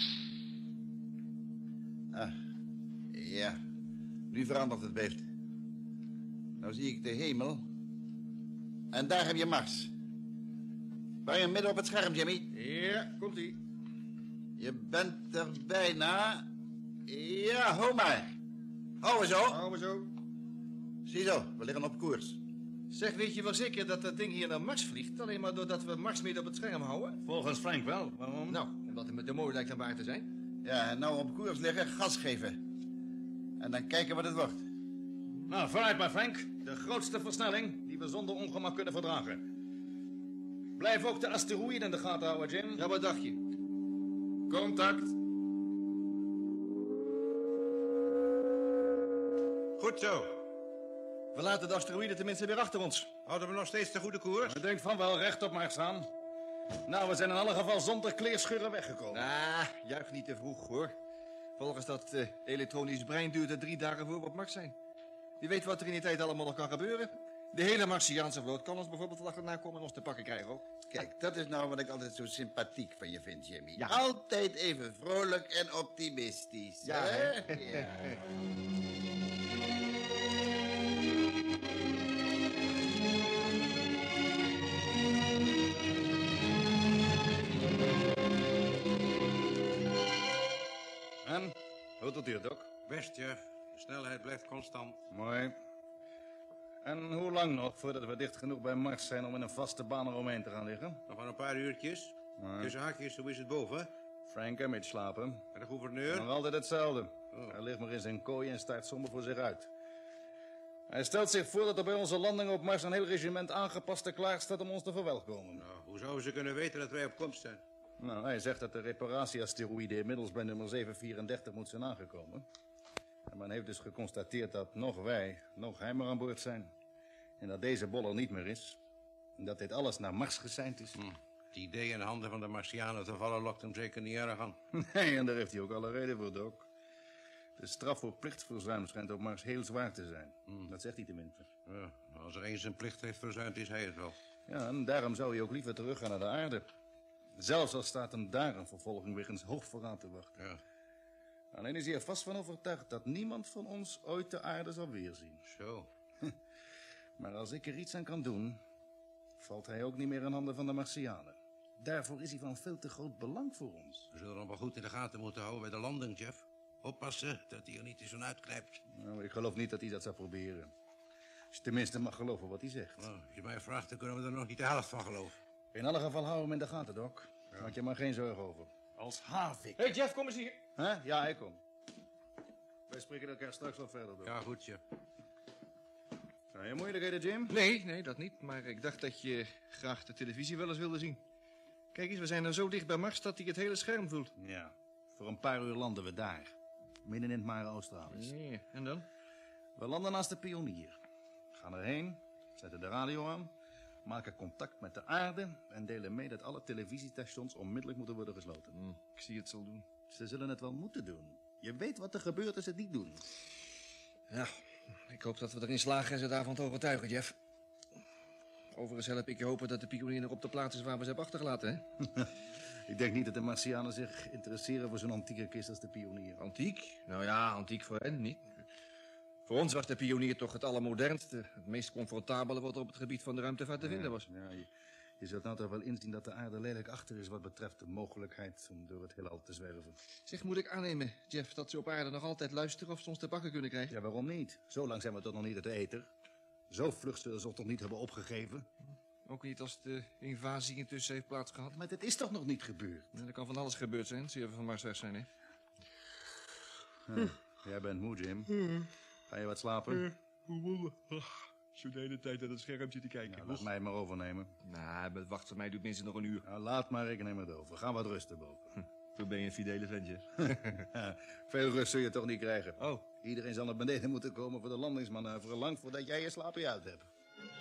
Ah, ja. Nu verandert het beeld. Nou zie ik de hemel. En daar heb je Mars. Ben je midden op het scherm, Jimmy? Ja, komt-ie. Je bent er bijna. Ja, hou maar. Hou zo. Hou maar zo. Ziezo, we liggen op koers. Zeg, weet je wel zeker dat dat ding hier naar Mars vliegt? Alleen maar doordat we Mars midden op het scherm houden? Volgens Frank wel. Waarom? Nou, omdat het met de mooi lijkt aan waar te zijn. Ja, en nou op koers liggen, gas geven. En dan kijken wat het wordt. Nou, vooruit maar, Frank. De grootste versnelling die we zonder ongemak kunnen verdragen. Blijf ook de asteroïde in de gaten houden, Jim. Ja, wat dacht je? Contact. Goed zo. We laten de asteroïde tenminste weer achter ons. Houden we nog steeds de goede koers? Ik denk van wel recht op maar staan. Nou, we zijn in alle geval zonder kleerscheuren weggekomen. Ah, juich niet te vroeg, hoor. Volgens dat uh, elektronisch brein duurt het drie dagen voor we op Mars zijn. Wie weet wat er in die tijd allemaal nog kan gebeuren. De hele Martiaanse vloot kan ons bijvoorbeeld achterna komen en ons te pakken krijgen ook. Kijk, dat is nou wat ik altijd zo sympathiek van je vind, Jimmy. Ja. Altijd even vrolijk en optimistisch. Ja, hè? hè? Ja. Goed tot hier, Doc. Best, Jeff. De snelheid blijft constant. Mooi. En hoe lang nog voordat we dicht genoeg bij Mars zijn om in een vaste baan eromheen te gaan liggen? Nog maar een paar uurtjes. Nee. Tussen haakjes, hoe is het boven? Frank en Mitch slapen. En de gouverneur? Nog altijd hetzelfde. Oh. Hij ligt maar in zijn kooi en staart somber voor zich uit. Hij stelt zich voor dat er bij onze landing op Mars een heel regiment aangepaste klaar staat om ons te verwelkomen. Nou, hoe zouden ze kunnen weten dat wij op komst zijn? Nou, hij zegt dat de reparatie-asteroïde inmiddels bij nummer zeven vierendertig moet zijn aangekomen. En men heeft dus geconstateerd dat nog wij, nog hij maar aan boord zijn. En dat deze boller niet meer is. En dat dit alles naar Mars geseind is. Hm. Het idee in de handen van de Martianen te vallen lokt hem zeker niet erg aan. Nee, en daar heeft hij ook alle reden voor, Doc. De straf voor plichtverzuim schijnt op Mars heel zwaar te zijn. Hm. Dat zegt hij tenminste. Ja, als er eens zijn plicht heeft verzuimd, is hij het wel. Ja, en daarom zou hij ook liever teruggaan naar de aarde. Zelfs al staat hem daar een vervolging wegens hoogverraad te wachten. Ja. Alleen is hij er vast van overtuigd dat niemand van ons ooit de aarde zal weerzien. Zo. Maar als ik er iets aan kan doen, valt hij ook niet meer in handen van de Martianen. Daarvoor is hij van veel te groot belang voor ons. We zullen hem wel goed in de gaten moeten houden bij de landing, Jeff. Oppassen dat hij er niet eens van uitknijpt. Nou, ik geloof niet dat hij dat zou proberen. Als je tenminste mag geloven wat hij zegt. Nou, als je mij vraagt, dan kunnen we er nog niet de helft van geloven. In alle geval hou hem in de gaten, Doc. Maak je maar geen zorgen over. Als havik. Hé, hey Jeff, kom eens hier. Huh? Ja, hij komt. Wij spreken elkaar straks wel verder, Doc. Ja, goed, Jeff. Zijn je moeilijkheden, Jim? Nee, nee, dat niet. Maar ik dacht dat je graag de televisie wel eens wilde zien. Kijk eens, we zijn er zo dicht bij Mars dat hij het hele scherm voelt. Ja, voor een paar uur landen we daar. Midden in het Mare Australis. Ja, en dan? We landen naast de Pionier. Gaan erheen, zetten de radio aan, maken contact met de aarde en delen mee dat alle televisiestations onmiddellijk moeten worden gesloten. Hm, ik zie het zo doen. Ze zullen het wel moeten doen. Je weet wat er gebeurt als ze het niet doen. Ja, ik hoop dat we erin slagen en ze daarvan te overtuigen, Jeff. Overigens help ik je hopen dat de Pionier nog op de plaats is waar we ze hebben achtergelaten, hè? Ik denk niet dat de Martianen zich interesseren voor zo'n antieke kist als de Pionier. Antiek? Nou ja, antiek voor hen niet. Voor ons was de Pionier toch het allermodernste, het meest comfortabele wat er op het gebied van de ruimtevaart te vinden was. Ja, je, je zult nou toch wel inzien dat de aarde lelijk achter is wat betreft de mogelijkheid om door het heelal te zwerven. Zeg, moet ik aannemen, Jeff, dat ze op aarde nog altijd luisteren of ze ons te bakken kunnen krijgen? Ja, waarom niet? Zo lang zijn we toch nog niet uit de eter. Zo vlug zullen ze ons toch niet hebben opgegeven? Ook niet als de invasie intussen heeft plaatsgehad. Maar dit is toch nog niet gebeurd? Ja, er kan van alles gebeurd zijn, zie je van Mars weg zijn, hè? Hm. Jij bent moe, Jim. Ga je wat slapen? Zo de hele tijd naar het scherm zitten kijken. Nou, laat mij het maar overnemen. Nou, het wacht van mij doet minstens nog een uur. Nou, laat maar, ik neem het over. Ga wat rusten boven. Hm, toen ben je een fidele ventje. Veel rust zul je toch niet krijgen. Oh. Iedereen zal naar beneden moeten komen voor de landingsmanoeuvre, lang voordat jij je slaapje uit hebt.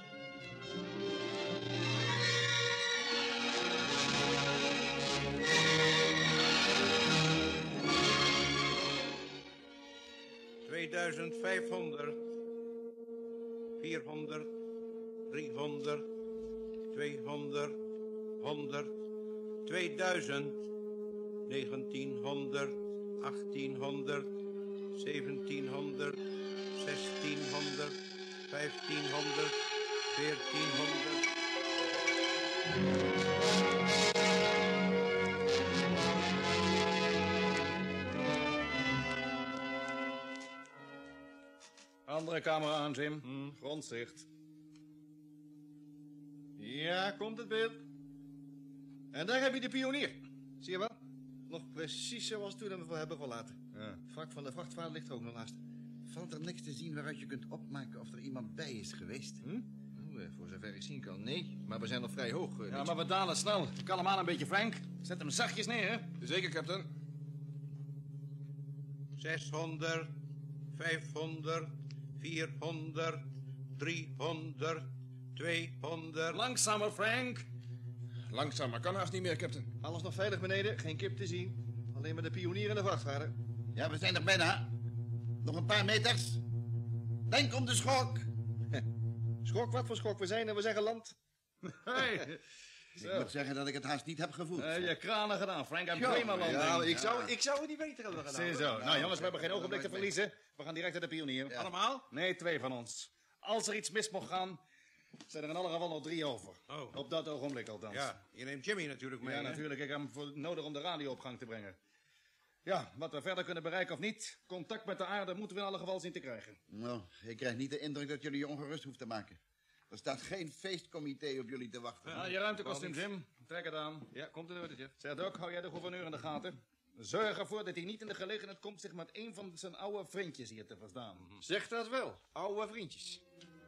tweeduizend vijfhonderd, vierhonderd, driehonderd, tweehonderd, honderd, tweeduizend, negentienhonderd, achttienhonderd, zeventienhonderd, zestienhonderd, vijftienhonderd, veertienhonderd. Andere camera aan, Jim. Mm. Grondzicht. Ja, komt het beeld. En daar heb je de Pionier. Zie je wel? Nog precies zoals toen we hem hebben verlaten. Ja. Het wrak van de vrachtvaarder ligt er ook nog naast. Valt er niks te zien waaruit je kunt opmaken of er iemand bij is geweest? Hm? Nou, eh, voor zover ik zien kan, nee. Maar we zijn nog vrij hoog. eh, Ja, niet- maar we dalen snel. Kalm aan een beetje, Frank. Zet hem zachtjes neer, hè? Zeker, captain. zeshonderd, vijfhonderd, vierhonderd, driehonderd, tweehonderd. Langzamer, Frank. Langzamer kan haast niet meer, captain. Alles nog veilig beneden, geen kip te zien. Alleen maar de Pionier en de vrachtvaarder. Ja, we zijn er bijna. Nog een paar meters. Denk om de schok. Schok, wat voor schok? We zijn er, we zijn geland. Hey. Ik moet zeggen dat ik het haast niet heb gevoeld. Uh, je kranen gedaan, Frank. En Ja, prima landing. ja, ik zou, ik zou het niet beter hebben gedaan. Ziezo. hoor. Nou, jongens, we hebben geen ogenblik te verliezen. We gaan direct naar de Pionier. Allemaal? Nee, twee van ons. Als er iets mis mocht gaan, zijn er in alle geval nog drie over. Oh. Op dat ogenblik althans. Ja, je neemt Jimmy natuurlijk mee. Ja, hè? natuurlijk. Ik heb hem voor nodig om de radio op gang te brengen. Ja, wat we verder kunnen bereiken of niet, contact met de aarde moeten we in alle geval zien te krijgen. Nou, ik krijg niet de indruk dat jullie je ongerust hoeft te maken. Er staat geen feestcomité op jullie te wachten. Ja, je ruimtekostuum, Jim. Trek het aan. Ja, komt in orde, Jeff. Zeg, Doc, hou jij de gouverneur in de gaten. Zorg ervoor dat hij niet in de gelegenheid komt zich met een van zijn oude vriendjes hier te verstaan. Zeg dat wel, oude vriendjes.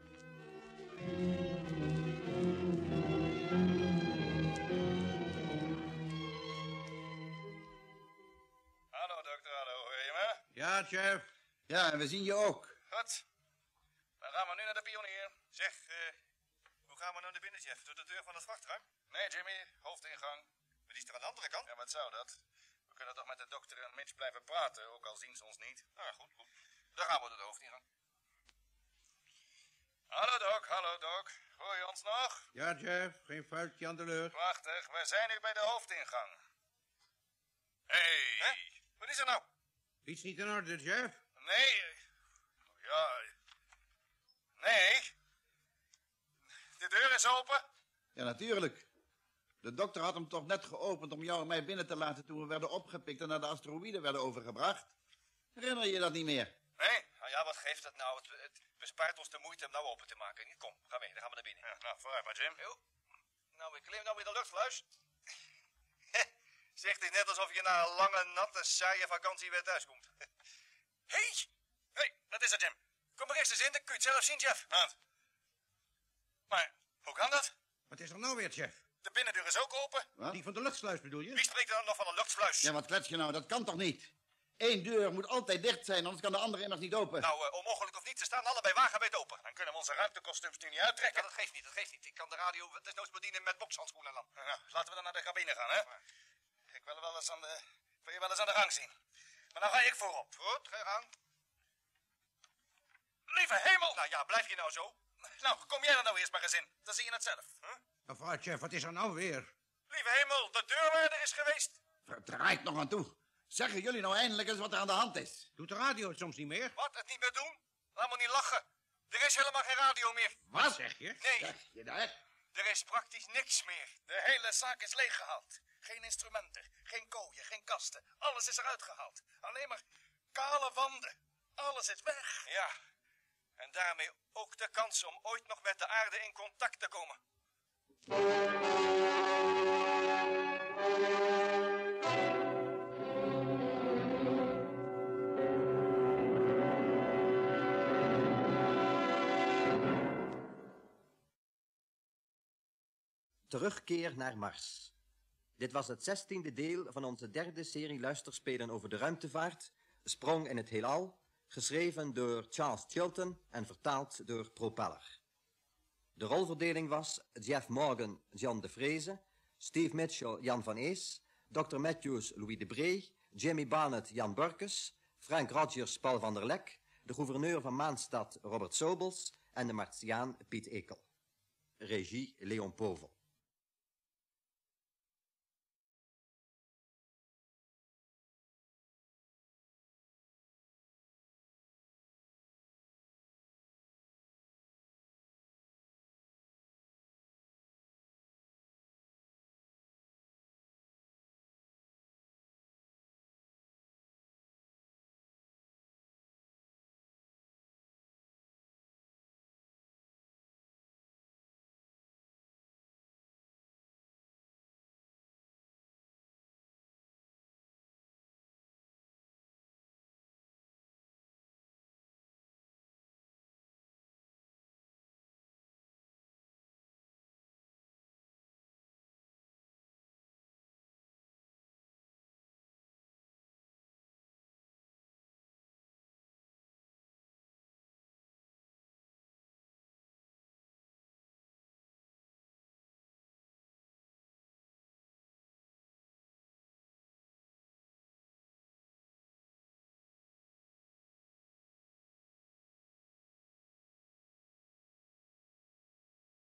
Hallo, dokter, hallo. Hoor je me? Ja, chef. Ja, en we zien je ook. Goed. Dan gaan we nu naar de pionier. Zeg, eh, hoe gaan we nou naar binnen, Jeff? Door de deur van het vrachtruim? Nee, Jimmy, hoofdingang. Maar die is er aan de andere kant? Ja, wat zou dat? We kunnen toch met de dokter en Mitch blijven praten, ook al zien ze ons niet. Ah, goed, goed. Dan gaan we door de hoofdingang. Hallo, Doc, hallo, Doc. Hoor je ons nog? Ja, chef. Geen vuiltje aan de lucht. Prachtig, we zijn nu bij de hoofdingang. Hé, hey. Wat is er nou? Iets niet in orde, chef? Nee, eh, ja, nee. De deur is open. Ja, natuurlijk. De dokter had hem toch net geopend om jou en mij binnen te laten toen we werden opgepikt en naar de asteroïden werden overgebracht. Herinner je je dat niet meer? Nee? Nou ja, wat geeft dat nou? Het, het bespaart ons de moeite om nou open te maken. Kom, ga mee, dan gaan we naar binnen. Ja, nou, vooruit maar, Jim. Jo. Nou, ik klim nou weer de luchtfluis. Zegt het net alsof je na een lange, natte, saaie vakantie weer thuis komt. Hé! Hey! Hey, dat is het, Jim. Kom maar eerst eens in, dan kun je het zelf zien, Jeff. Wat? Maar, hoe kan dat? Wat is er nou weer, chef? De binnendeur is ook open. Wat? Die van de luchtsluis bedoel je? Wie spreekt er dan nog van een luchtfluis? Ja, wat klets je nou? Dat kan toch niet? Eén deur moet altijd dicht zijn, anders kan de andere immers niet open. Nou, uh, onmogelijk of niet, ze staan allebei wagenwijd open. Dan kunnen we onze ruimtekostuums nu niet uittrekken. Ja, dat geeft niet, dat geeft niet. Ik kan de radio desnoods bedienen met bokshandschoenen dan. Nou, laten we dan naar de cabine gaan, hè? Ik wil wel eens aan de, ik wil je wel eens aan de gang zien. Maar dan ga ik voorop. Goed, ga je gang. Lieve hemel! Nou ja, blijf je nou zo? Nou, kom jij er nou eerst maar eens in. Dan zie je het zelf. Huh? Mevrouw, chef, wat is er nou weer? Lieve hemel, de deurwaarder is geweest. Verdraait nog aan toe. Zeggen jullie nou eindelijk eens wat er aan de hand is? Doet de radio het soms niet meer? Wat, het niet meer doen? Laat me niet lachen. Er is helemaal geen radio meer. Wat zeg je? Nee, Zeg je daar? er is praktisch niks meer. De hele zaak is leeggehaald. Geen instrumenten, geen kooien, geen kasten. Alles is eruit gehaald. Alleen maar kale wanden. Alles is weg. Ja, en daarmee ook de kans om ooit nog met de aarde in contact te komen. Terugkeer naar Mars. Dit was het zestiende deel van onze derde serie luisterspelen over de ruimtevaart, Sprong in het heelal, geschreven door Charles Chilton en vertaald door Propeller. De rolverdeling was Jeff Morgan, John de Vreese, Steve Mitchell, Jan van Ees, dokter Matthews, Louis de Bree, Jimmy Barnett, Jan Burkes, Frank Rogers, Paul van der Lek, de gouverneur van Maanstad, Robert Sobels en de Martiaan, Piet Ekel. Regie, Leon Povel.